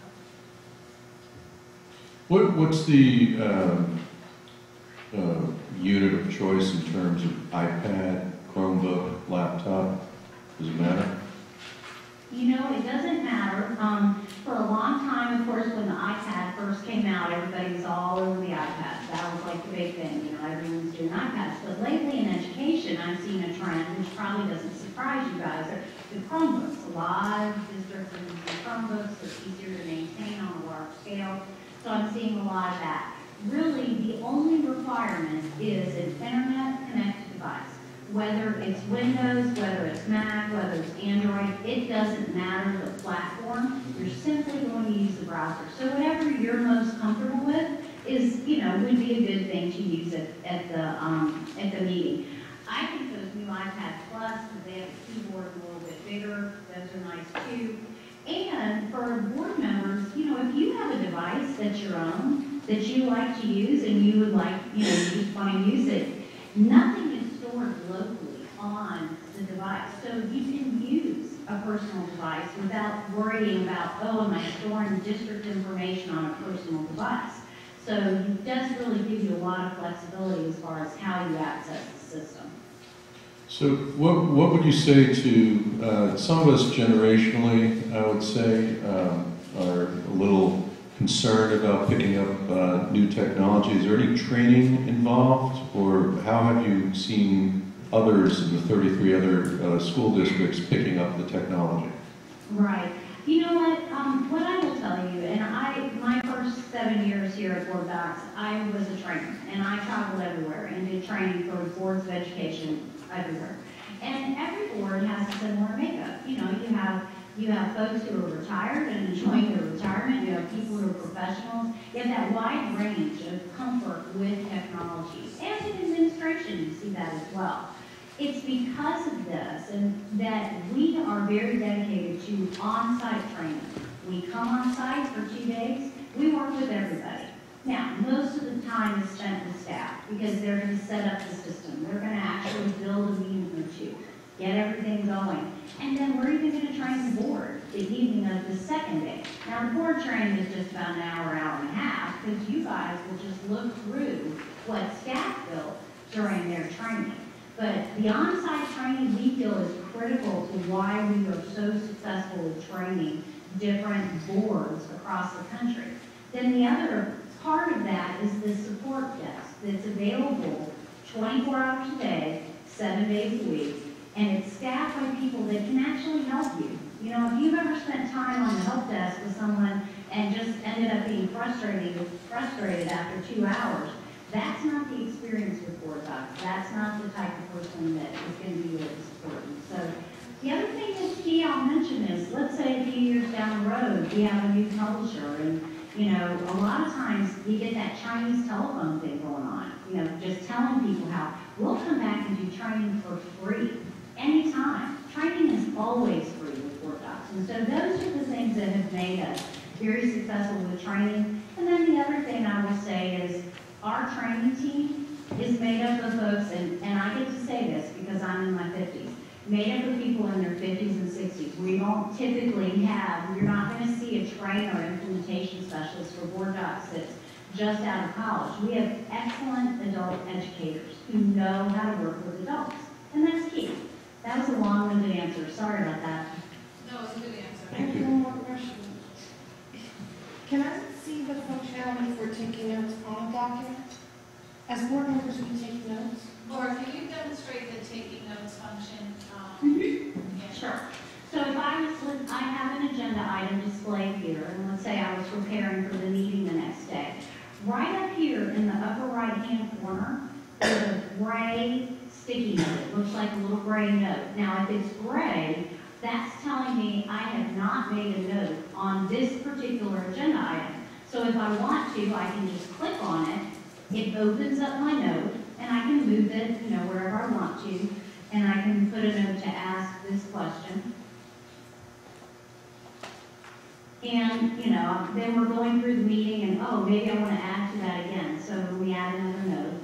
What's the unit of choice in terms of iPad, Chromebook, laptop? Does it matter? It doesn't matter. For a long time, of course, when the iPad first came out, everybody was all over the iPad. That was like the big thing. Everyone was doing iPads. But lately in education, I've seen a trend, which probably doesn't surprise you guys, are the Chromebooks. A lot of districts are using Chromebooks. They're easier to maintain on a large scale. So I'm seeing a lot of that. Really, the only requirement is an internet-connected device. Whether it's Windows, whether it's Mac, whether it's Android, it doesn't matter the platform. You're simply going to use the browser. So whatever you're most comfortable with is, would be a good thing to use at the meeting. I think those new iPad Plus, because they have a keyboard a little bit bigger, those are nice too. And for board members, if you have a device that's your own, that you like to use and you would like, you just want to use it, nothing is stored locally on the device. So you can use a personal device without worrying about, am I storing district information on a personal device? So it does really give you a lot of flexibility as far as how you access the system. So what would you say to some of us generationally, I would say, are a little concerned about picking up new technology? Is there any training involved, or how have you seen others in the 33 other school districts picking up the technology? Right. You know what? What I will tell you, and my first 7 years here at Board Docs, I was a trainer, and I traveled everywhere and did training for boards of education everywhere. And every board has a similar makeup. You have folks who are retired and enjoying their retirement. You have people who are professionals. You have that wide range of comfort with technology. And in administration, you see that as well. It's because of this and that we are very dedicated to on-site training. We come on site for 2 days. We work with everybody. Now, most of the time is spent with staff because they're going to set up the system. They're going to actually build a meeting or two, get everything going. And then we're even going to train the board the evening of the second day. Now, the board training is just about an hour, hour and a half, because you guys will just look through what staff built during their training. But the on-site training we feel is critical to why we are so successful with training different boards across the country. Then the other part of that is the support desk that's available 24 hours a day, 7 days a week, and it's staffed by people that can actually help you. If you've ever spent time on the help desk with someone and just ended up being frustrated after 2 hours, that's not the experience with Board Docs. That's not the type of person that is going to be able to support you. So The other thing that's key I'll mention is, let's say a few years down the road, we have a new publisher, and, you know, a lot of times you get that Chinese telephone thing going on, you know, just telling people how we'll come back and do training for free, anytime. Training is always free with Word Docs, and so those are the things that have made us very successful with training. And then the other thing I will say is, our training team is made up of folks, and I get to say this because I'm in my 50s, made up of people in their 50s and 60s. We don't typically have, you're not going to see a trainer or implementation specialist for Word Docs that's just out of college. We have excellent adult educators who know how to work with adults, and that's key. That was a long-winded answer. Sorry about that. No, it's a good answer. I have one more question. Can I see the functionality for taking notes on a document? As board members, we take notes. Laura, can you demonstrate the taking notes function? Yeah. Sure. So if I have an agenda item displayed here, and let's say I was preparing for the meeting the next day. Right up here in the upper right-hand corner, there's a gray sticky note. It looks like a little gray note. Now, if it's gray, that's telling me I have not made a note on this particular agenda item. So if I want to, I can just click on it. It opens up my note, and I can move it, you know, wherever I want to, and I can put a note to ask this question. And, you know, then we're going through the meeting, and oh, maybe I want to add to that again. So we add another note.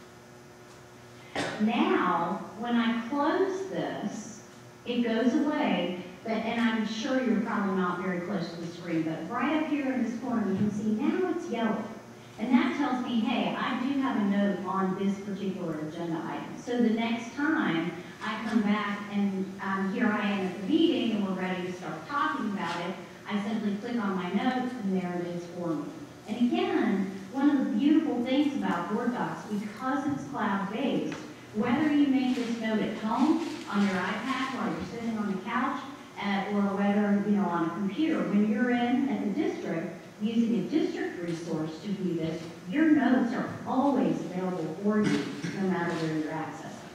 Now, when I close this, it goes away, and I'm sure you're probably not very close to the screen, but right up here in this corner, you can see now it's yellow. And that tells me, hey, I do have a note on this particular agenda item. So the next time I come back and here I am at the meeting and we're ready to start talking about it, I simply click on my notes and there it is for me. And again, one of the beautiful things about Word Docs, because it's cloud-based, whether you make this note at home, on your iPad while you're sitting on the couch, or whether, you know, on a computer, when you're in at the district, using a district resource to do this, your notes are always available for you, no matter where you're accessing.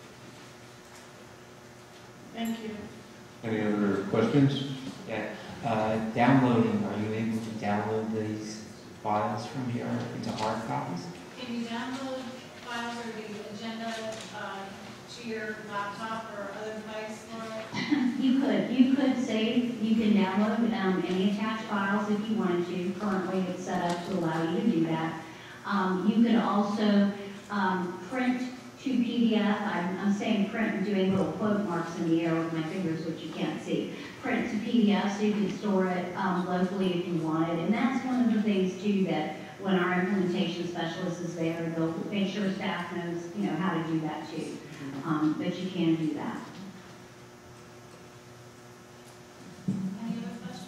Thank you. Any other questions? Yeah. Downloading, are you able to download these files from here into hard copies? Can you download files or the agenda to your laptop or other device, Laura? You could save, you can download any attached files if you wanted to. Currently, it's set up to allow you to do that. You could also print to PDF. I'm saying print and doing little quote marks in the air with my fingers, which you can't see. Print to PDF so you can store it locally if you wanted. And that's one of the things, too, that when our implementation specialist is there, they'll make sure staff knows, you know, how to do that, too. But you can do that. Any other questions?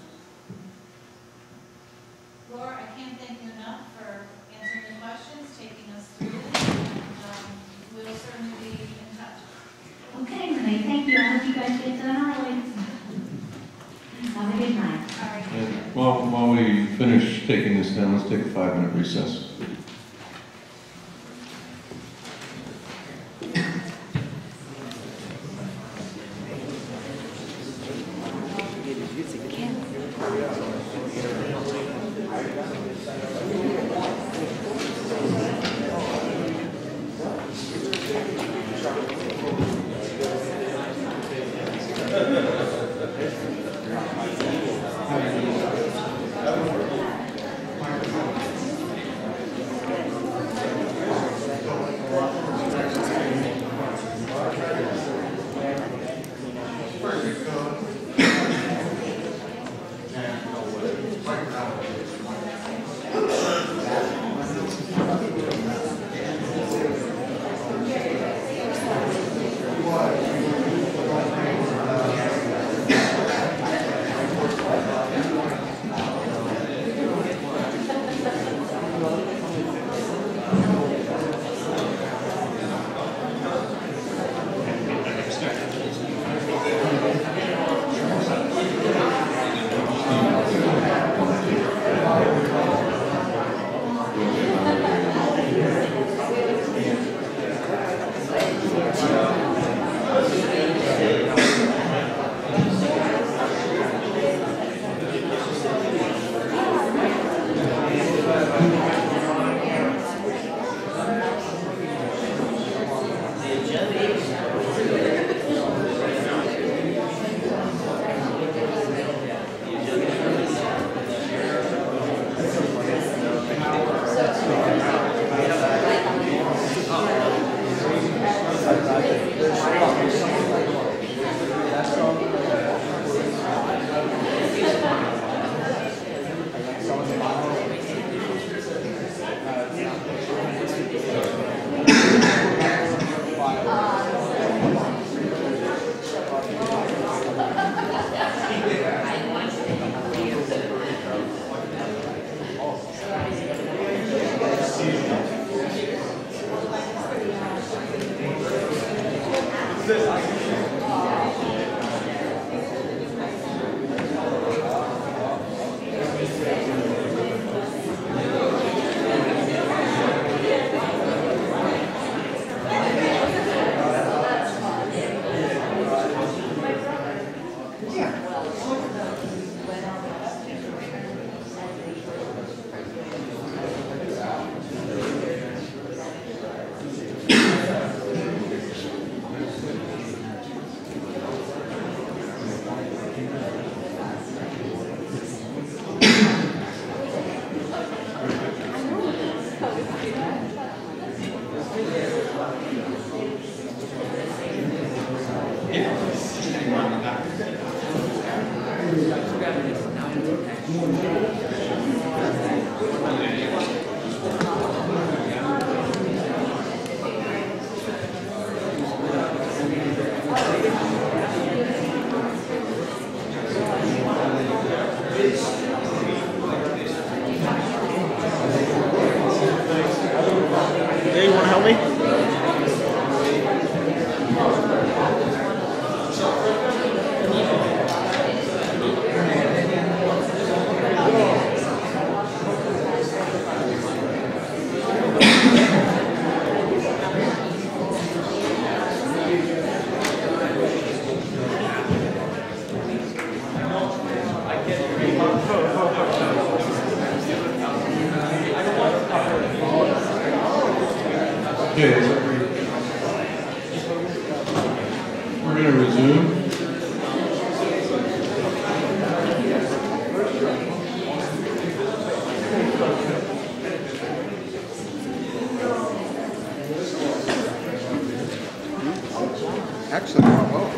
Laura, I can't thank you enough for answering the questions, taking us through it, and we'll certainly be in touch. Okay, Renee, thank you. I hope you guys get done early. Have a good night. All right. And while we finish taking this down, let's take a 5-minute recess. Okay, we're going to resume. Excellent.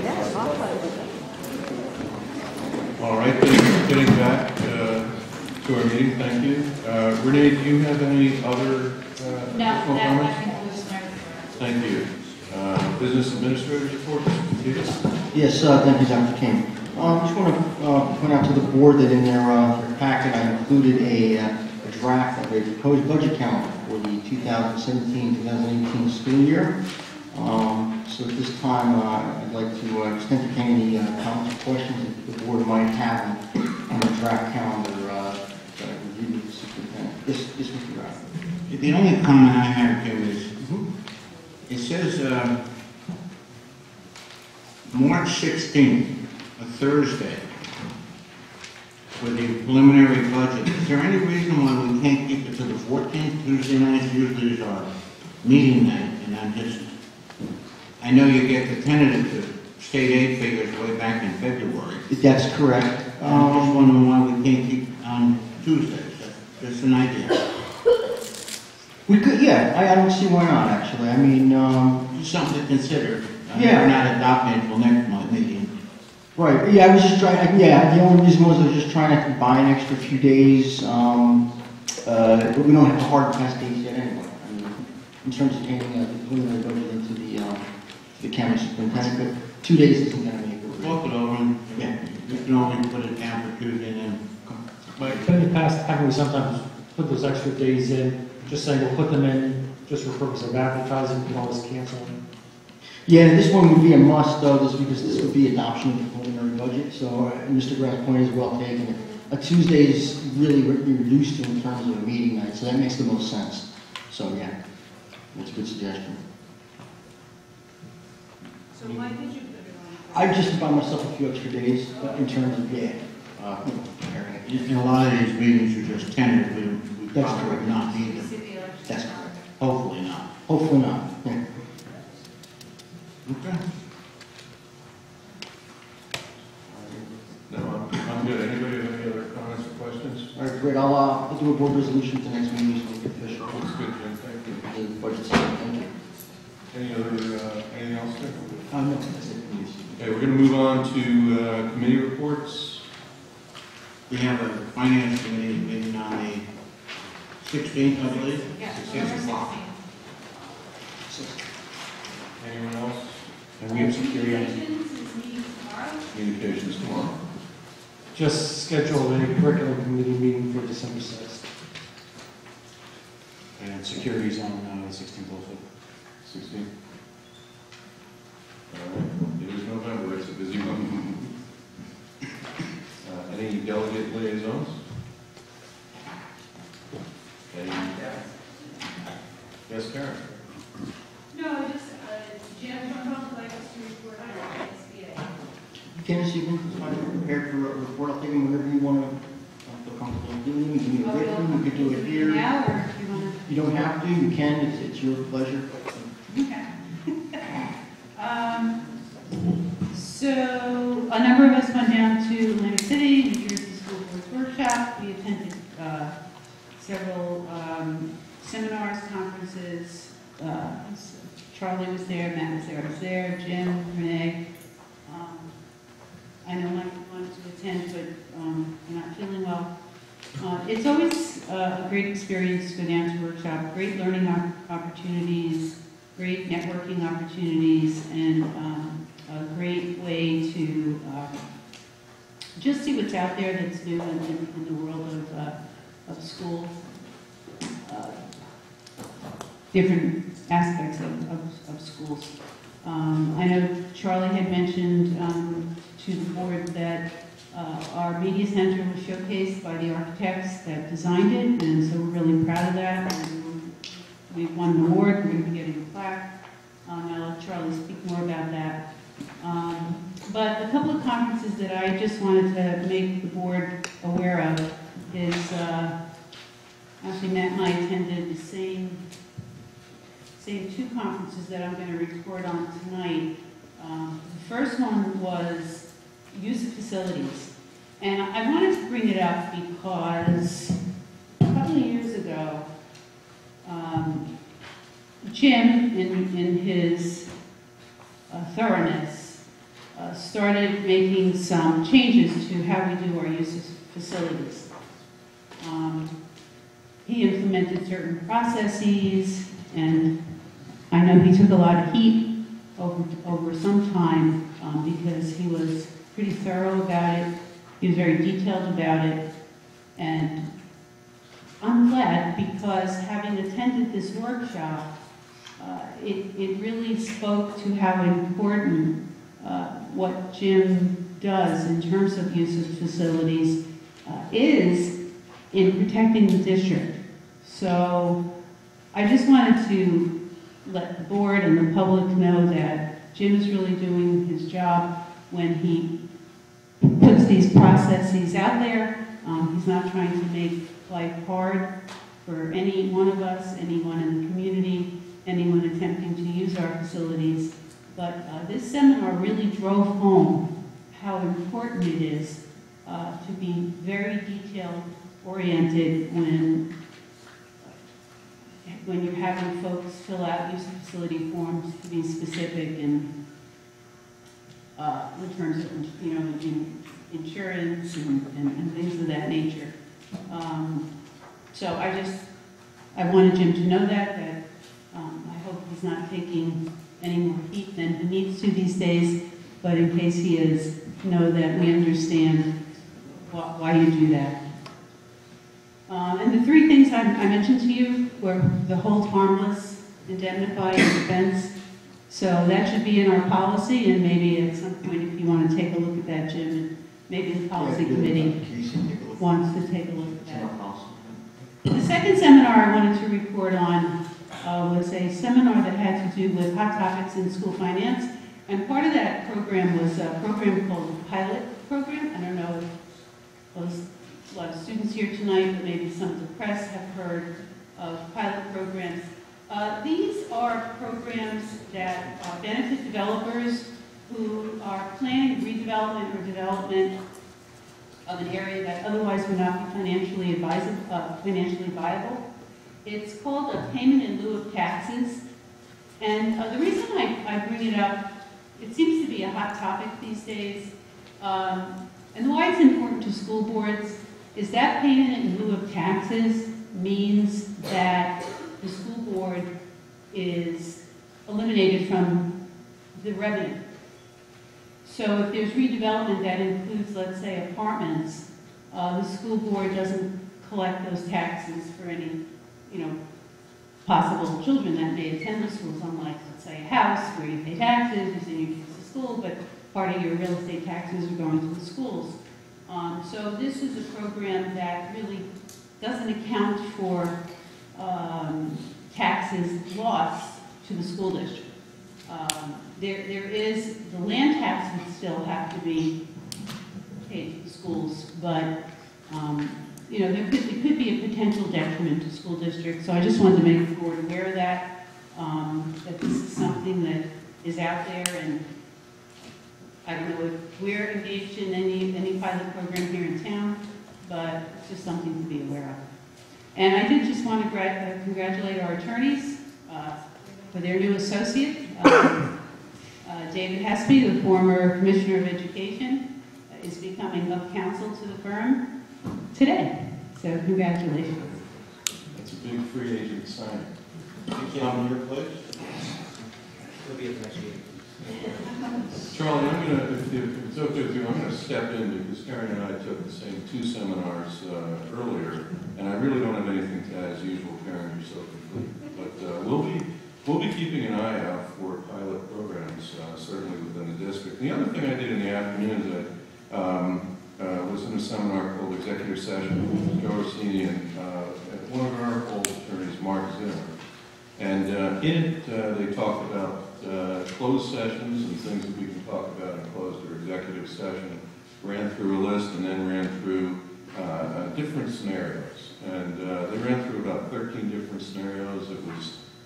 All right, getting back to our meeting, thank you. Renee, do you have any other No, additional that comments? concludes my report. Thank you. Business Administrator's report, Mr. Peters? Yes, thank you, Dr. King. I just want to point out to the board that in their packet I included a draft of a proposed budget calendar for the 2017-2018 school year. So at this time, I'd like to just entertain any comments or questions that the board might have on the draft calendar that I reviewed with the superintendent. This was the draft. The only comment I have, Jim, is it says March 16th, a Thursday, for the preliminary budget. Is there any reason why we can't keep it to the 14th? Tuesday nights usually is our meeting night, and I know you get the tentative state aid figures way back in February. That's correct. I'm just wondering why we can't keep on Tuesdays. That's just an idea. We could, yeah. I don't see why not. Actually, I mean, Just something to consider. Yeah. We're not adopting until next month meeting. right. Yeah, I was just trying. Yeah, the only reason was I was just trying to buy an extra few days. But we don't have the hard and fast dates yet anyway. I mean, in terms of getting the preliminary budget into the county superintendent, but 2 days isn't going to make a Talk it over, and you can always put it down for Tuesday and then. Mike? In the past, haven't we sometimes put those extra days in, just saying we'll put them in just for purpose of advertising, we can always cancel them? Yeah, this one would be a must, though, because this would be adoption of the preliminary budget. So Mr. Grant's point is well taken. A Tuesday is really reduced in terms of a meeting night, so that makes the most sense. So yeah, that's a good suggestion. So why did you put it on? I just bought myself a few extra days in terms of preparing it. In a lot of these meetings are just tentative, we That's probably correct. would not need them. That's correct. Hopefully not. Hopefully not. Yeah. Okay. No, I'm good. Anybody have any other comments or questions? All right, great. I'll do a board resolution at the next meeting so we can official. Looks good, Jim. Thank you. The budget season. Thank you. Any other, anything else? There? No, that's it. Okay, we're going to move on to committee reports. We have a finance committee meeting on the 16th, I believe. Yeah, At 6 November o'clock. 16th. Anyone else? And we have security on it. Communications is meeting tomorrow. Communications tomorrow. Just schedule a curriculum committee meeting for December 6th. And security's on the 16th also. 16th. All right. It is November. It's a busy month. Any delegate liaisons? Any? Yes, Karen? No, just, Jan Trumbull would like us to report on our SBA. Dennis, you've been prepared for a report. I'll take them whenever you want to feel comfortable doing them. You can do it written, you can do it here. Now, or do you want to? You don't have to, you can, it's your pleasure. Okay. So a number of us went down to Atlantic City, New Jersey School Board's workshop. We attended several seminars, conferences. Charlie was there, Matt was there, I was there, Jim, Renee. I know Mike wanted to attend, but you're not feeling well. It's always a great experience to go down to a workshop, great learning opportunities, great networking opportunities, and a great way to just see what's out there that's new in the world of school, different aspects of schools. I know Charlie had mentioned to the board that our media center was showcased by the architects that designed it, and so we're really proud of that. And we've won an award, we're going to be getting a plaque. I'll let Charlie speak more about that. But a couple of conferences that I just wanted to make the board aware of is, actually Matt and I attended the same same two conferences that I'm going to report on tonight. The first one was use of facilities. And I wanted to bring it up because a couple of years ago, Jim, in his thoroughness, started making some changes to how we do our use of facilities. He implemented certain processes, and I know he took a lot of heat over some time because he was pretty thorough about it. He was very detailed about it, and I'm glad because having attended this workshop, it really spoke to how important what Jim does in terms of use of facilities is in protecting the district. So I just wanted to let the board and the public know that Jim is really doing his job when he puts these processes out there. He's not trying to make life hard for any one of us, anyone in the community, anyone attempting to use our facilities. But this seminar really drove home how important it is to be very detail-oriented when you're having folks fill out use of facility forms to be specific in terms of, insurance and things of that nature. So I wanted Jim to know that I hope he's not taking any more heat than he needs to these days, but in case he is, know that we understand why you do that. And the three things I mentioned to you were the hold harmless, indemnify, and defense. So that should be in our policy, and maybe at some point if you want to take a look at that, Jim, and maybe the policy committee wants to take a look at that. The second seminar I wanted to report on was a seminar that had to do with hot topics in school finance. And part of that program was a program called the Pilot Program. I don't know if there's a lot of students here tonight, but maybe some of the press have heard of pilot programs. These are programs that benefit developers who are planning redevelopment or development of an area that otherwise would not be financially viable. It's called a payment in lieu of taxes. And the reason I bring it up, it seems to be a hot topic these days. And why it's important to school boards is that payment in lieu of taxes means that the school board is eliminated from the revenue. So if there's redevelopment that includes, let's say, apartments, the school board doesn't collect those taxes for any, possible children that may attend the schools, unlike, let's say, a house where you pay taxes, you send your kids to school, but part of your real estate taxes are going to the schools. So this is a program that really doesn't account for taxes lost to the school district. There is, the land tax would still have to be paid to the schools, but it could be a potential detriment to school districts. So I just wanted to make the board aware of that, that this is something that is out there, and I don't know if we're engaged in any pilot program here in town, but it's just something to be aware of. And I did just want to congratulate our attorneys for their new associate. David Hespy, the former Commissioner of Education, is becoming of counsel to the firm today. So congratulations. That's a big free agent signing. Your place? It'll be at the next meeting. Charlie, I'm going to, if it's okay with you, I'm going to step in because Karen and I took the same two seminars earlier, and I really don't have anything to add as usual. Karen, you're so complete. But we'll be keeping an eye out for pilot programs, certainly within the district. The other thing I did in the afternoon is I was in a seminar called Executive Session with Joe Orsini and one of our old attorneys, Mark Zimmer. And in it, they talked about closed sessions and things that we can talk about in closed or executive session. Ran through a list and then ran through different scenarios. And they ran through about 13 different scenarios. It was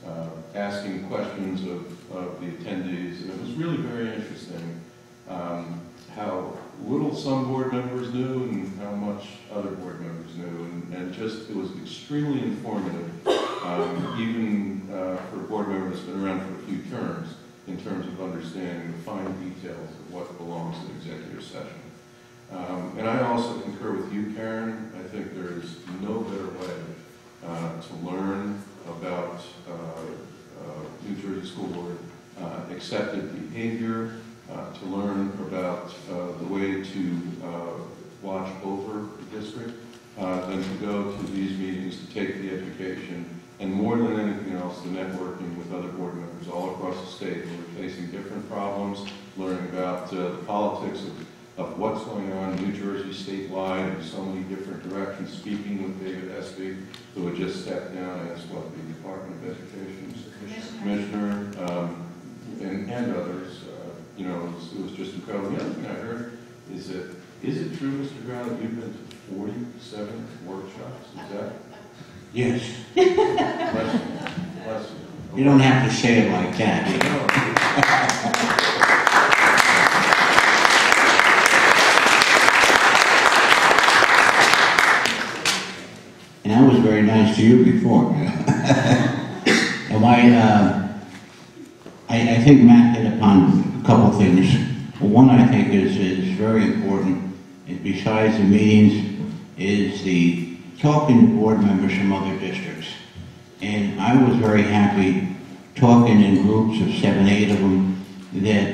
asking questions of the attendees, and it was really very interesting how little some board members knew and how much other board members knew, and just it was extremely informative, even for a board member that's been around for a few terms, in terms of understanding the fine details of what belongs to executive session. And I also concur with you, Karen. I think there is no better way to learn about New Jersey School Board accepted behavior, to learn about the way to watch over the district, than to go to these meetings to take the education, and more than anything else, the networking with other board members all across the state who are facing different problems, learning about the politics of what's going on in New Jersey statewide in so many different directions, speaking with David Espy, who had just stepped down as what, the Department of Education's commissioner, and others. You know, it was just incredible. The other thing I heard is that, is it true, Mr. Brown, that you've been to 47 workshops? Is that? Yes. Bless you. Bless you. You don't have to say it like that. And I was very nice to you before. And I think Matt hit upon a couple of things. One I think is very important, besides the meetings, is the talking to board members from other districts. And I was very happy talking in groups of 7, 8 of them, that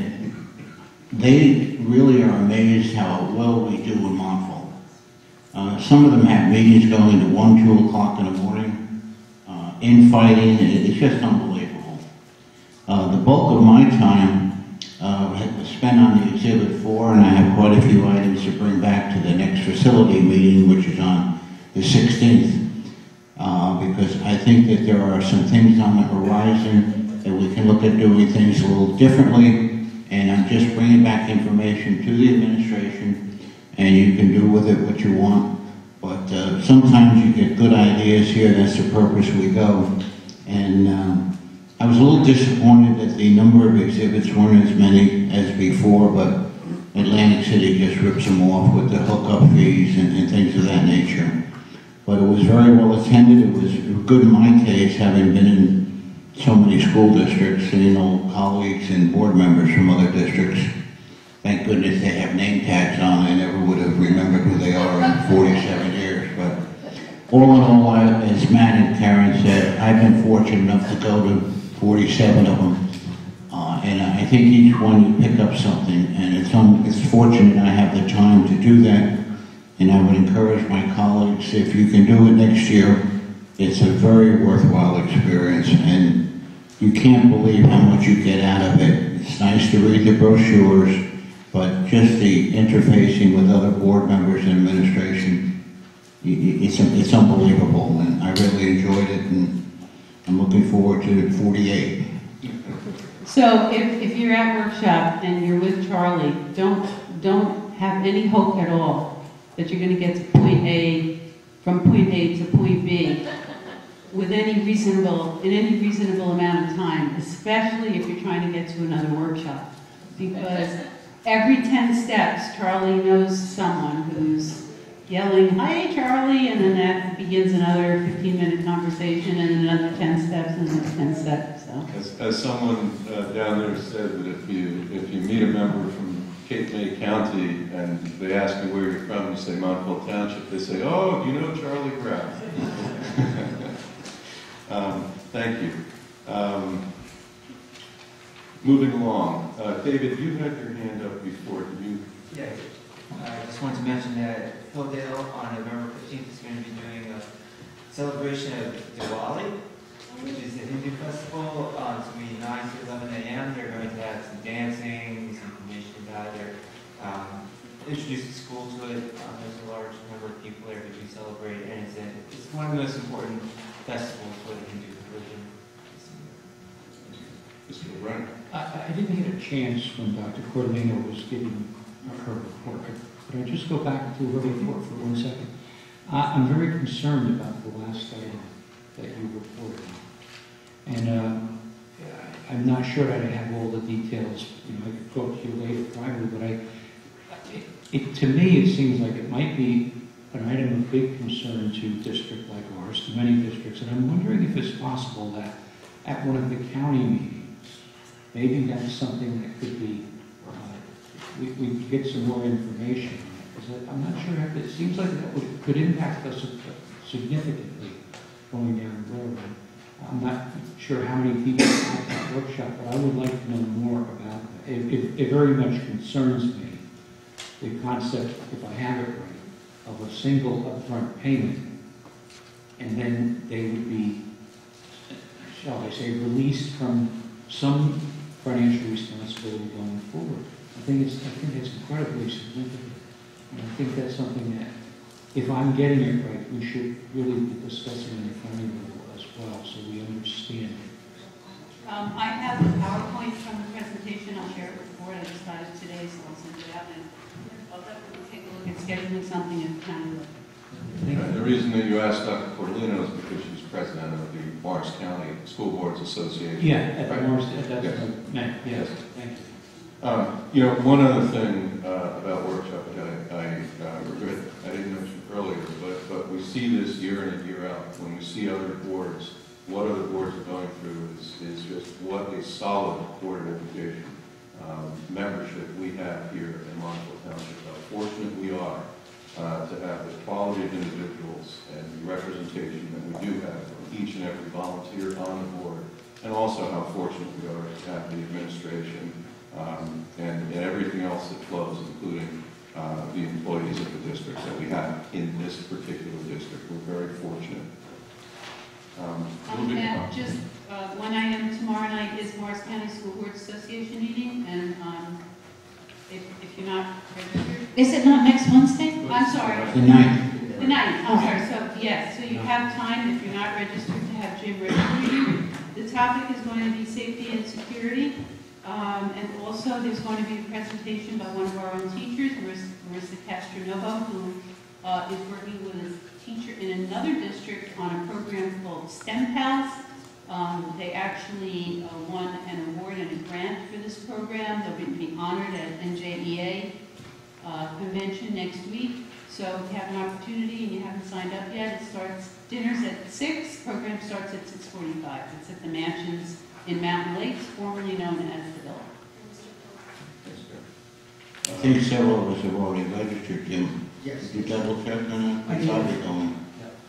they really are amazed how well we do in Montville. Some of them have meetings going to 1, 2 o'clock in the morning, infighting. It's just unbelievable. The bulk of my time was spent on the Exhibit 4, and I have quite a few items to bring back to the next facility meeting, which is on the 16th, because I think that there are some things on the horizon that we can look at doing things a little differently, and I'm just bringing back information to the administration, and you can do with it what you want. But sometimes you get good ideas here. That's the purpose we go. And I was a little disappointed that the number of exhibits weren't as many as before, but Atlantic City just rips them off with the hookup fees and things of that nature. But it was very well attended. It was good in my case, having been in so many school districts, seeing old colleagues and board members from other districts. Thank goodness they have name tags on. I never would have remembered who they are in 47 years. But all in all, as Matt and Karen said, I've been fortunate enough to go to 47 of them. And I think each one you pick up something, and it's fortunate I have the time to do that. And I would encourage my colleagues, if you can do it next year, it's a very worthwhile experience, and you can't believe how much you get out of it. It's nice to read the brochures, but just the interfacing with other board members and administration, it's unbelievable, and I really enjoyed it, and I'm looking forward to 48. So if you're at workshop and you're with Charlie, don't have any hope at all that you're going to get to from point A to point B in any reasonable amount of time, especially if you're trying to get to another workshop. Because every 10 steps, Charlie knows someone who's yelling, "Hi, Charlie," and then that begins another 15-minute conversation, and another 10 steps, and another 10 steps. So. As someone down there said, that if you meet a member from Cape May County and they ask you where you're from, you say Montville Township, they say, "Oh, you know Charlie Brown." Thank you. Moving along. David, you had your hand up before. Did you? Yeah. I just wanted to mention that Hilldale on November 15th is going to be doing a celebration of Diwali, which is a Hindu festival. It's going to be 9 to 11 a.m. They're going to have some dancing, some information about it. Introduce the school to it. There's a large number of people there who do celebrate, and it's one of the most important festivals for the Hindu religion. Mr. O'Brien. I didn't get a chance when Dr. Cordellino was giving her report. Could I just go back to her report for 1 second? I'm very concerned about the last item that you reported on. And not sure that I have all the details. You know, I could talk to you later privately, but to me, it seems like it might be an item of big concern to a district like ours, to many districts, and I'm wondering if it's possible that at one of the county meetings, maybe that's something that could be, we could get some more information on it, because I'm not sure if it seems like that could impact us significantly going down the road. I'm not sure how many people at that workshop, but I would like to know more about it. It very much concerns me, the concept, if I have it right, of a single upfront payment, and then they would be, shall I say, released from some financial responsibility going forward. I think it's incredibly significant, and I think that's something that, if I'm getting it right, we should really be discussing in the county level as well, so we understand it. I have a PowerPoint from the presentation. I'll share it with the board. I just got it today, so I'll send it out, and I'll definitely take a look at scheduling something at the county level. The reason that you asked Dr. Portolino is because she's president of the Morris County School Boards Association. Yeah, at right? the Morris, that's yes. Yes, thank you. You know, one other thing about workshop, which I regret I didn't mention earlier, but we see this year in and year out. When we see other boards, what other boards are going through is just what a solid Board of Education membership we have here in Montville Township. How fortunate we are to have the quality of individuals and the representation that we do have from each and every volunteer on the board, and also how fortunate we are to have the administration and everything else that flows, including the employees of the districts that we have in this particular district. We're very fortunate. Matt, just one item tomorrow night is Morris County School Boards Association meeting, and if you're not registered. Is it not next Wednesday? I'm sorry. The 9th. The 9th, I'm sorry. So, yes, so you have time, if you're not registered, to have Jim register you. The topic is going to be safety and security. And also, there's going to be a presentation by one of our own teachers, Marissa Castronovo, who is working with a teacher in another district on a program called STEM Pals. They actually won an award and a grant for this program. They'll be honored at NJEA convention next week. So if you have an opportunity and you haven't signed up yet, it starts, dinner's at 6, program starts at 6:45. It's at the Mansions in Mountain Lakes, formerly known as the Villa. I think several of us have already registered, Jim. Yes. Did you double check on that? I thought it going.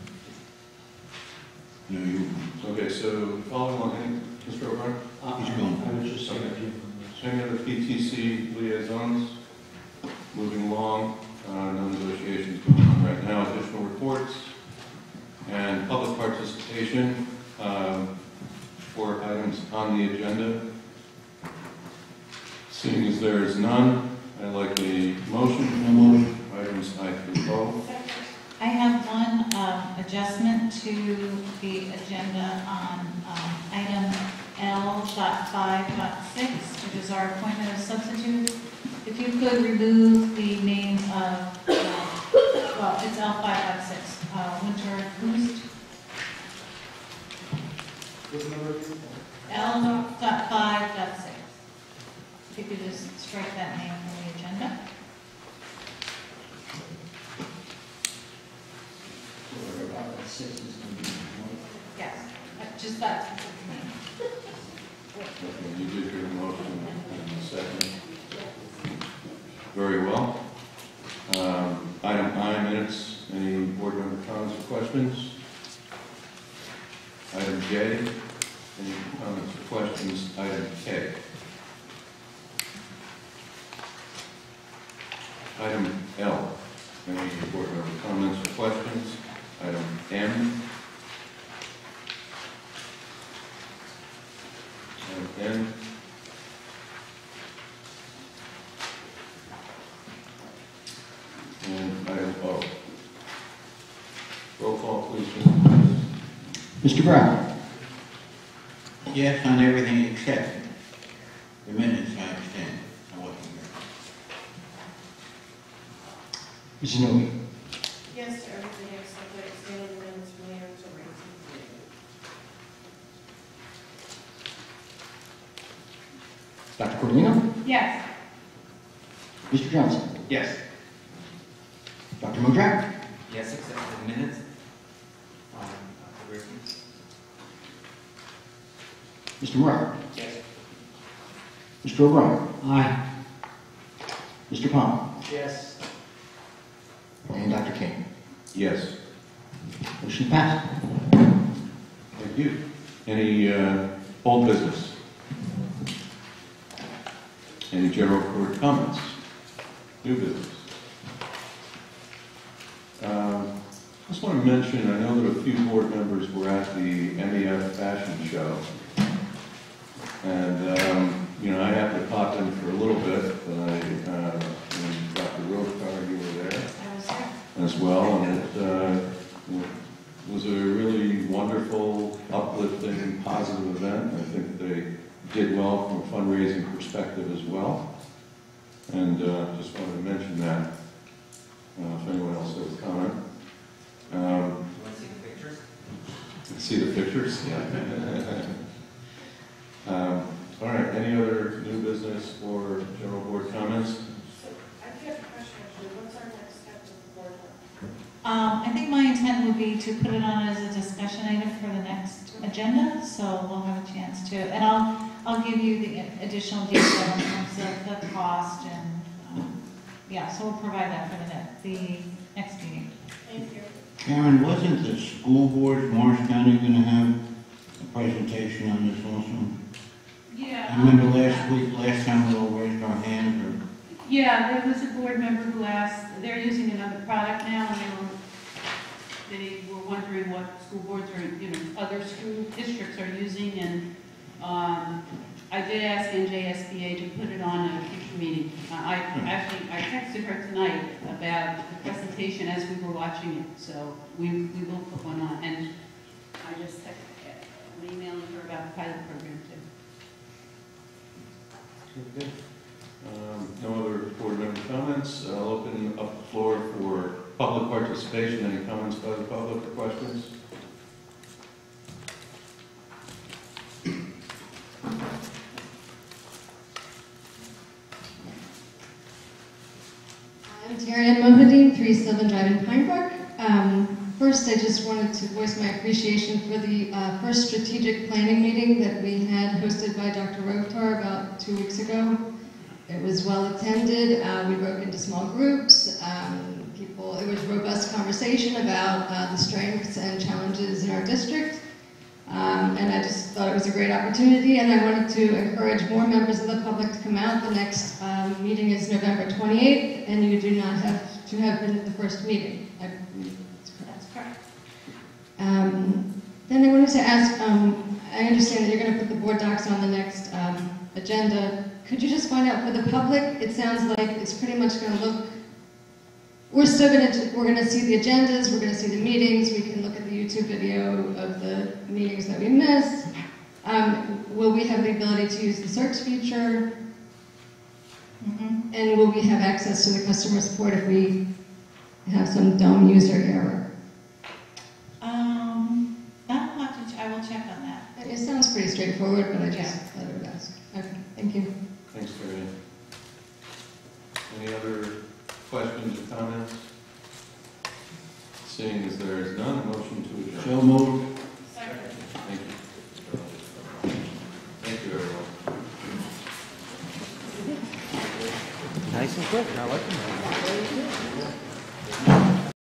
No, you. Okay, so following on, Mr. O'Brien? He's going. I was just saying, Any other PTC liaisons? Moving along, no negotiations going on right now. Additional reports and public participation for items on the agenda. Seeing as there is none, I'd like a motion. No motion. Items I through O. I have one adjustment to the agenda on item L.5.6, which is our appointment of substitute. If you could remove the name of, well, it's L.5.6, Winter Boost. L.5.6. If you could just strike that name from the agenda. Yes, just that name. Okay, you did your motion in a second. Very well. Item I, minutes. Any board member comments or questions? Item J, any comments or questions? Item K. Item L, any board member comments or questions? Item M. Item N. And item O. Roll call, please. Mr. Brown? Yes, on everything except the minutes, I understand. I wasn't here. Mrs. Noe? Yes, to everything except the extended minutes from the original meeting. Dr. Cordino? Yes. Mr. Johnson? Yes. Dr. Modrak? Yes, except for the minutes. Mr. Murray? Yes. Mr. O'Brien? Aye. Mr. Palmer? Yes. And Dr. King? Yes. Motion passed. Thank you. Any old business? Any general board comments? New business? Just want to mention, I know that a few board members were at the MEF fashion show. And, you know, I happened to pop in for a little bit, but when Dr. Rothar, you were there I was there. as well, and it was a really wonderful, uplifting, positive event. I think they did well from a fundraising perspective as well. And just wanted to mention that, if anyone else has a comment. You want to see the pictures? See the pictures? Yeah. All right, any other new business or general board comments? I do have a question actually. What's our next step with the board? I think my intent would be to put it on as a discussion item for the next agenda, so we'll have a chance to, and I'll give you the additional detail in terms of the cost and, yeah, so we'll provide that for the next meeting. Thank you. Karen, wasn't the school board, Morris County, going to have a presentation on this also? Yeah. I remember last time we all raised our hands, Yeah, there was a board member who asked, they're using another product now, and they were wondering what school boards or, other school districts are using, and I did ask NJSBA to put it on a future meeting. I texted her tonight about the presentation as we were watching it, so we will put one on, and I just texted, emailing her about the pilot program too. Okay. No other board member comments. I'll open up the floor for public participation. Any comments by the public or questions? I'm Terry Mohadeen, 37 Drive in Pine Brook. First, I just wanted to voice my appreciation for the first strategic planning meeting that we had hosted by Dr. Rothar about 2 weeks ago. It was well attended. We broke into small groups. It was robust conversation about the strengths and challenges in our district. And I just thought it was a great opportunity, and I wanted to encourage more members of the public to come out. The next meeting is November 28th, and you do not have to have been at the first meeting. That's correct. Then I wanted to ask, I understand that you're going to put the board docs on the next agenda. Could you just find out for the public? It sounds like it's pretty much going to look. We're going to see the agendas. We're going to see the meetings. We can look at the YouTube video of the meetings that we missed. Will we have the ability to use the search feature? Mm-hmm. And will we have access to the customer support if we have some dumb user error? I will check on that. It sounds pretty straightforward, but I just thought I would ask. Okay, thank you. Thanks, Terry. Any other questions or comments? Seeing as there is none, a motion to adjourn. So moved. Thank you. Thank you, everyone. Nice and quick, I like them.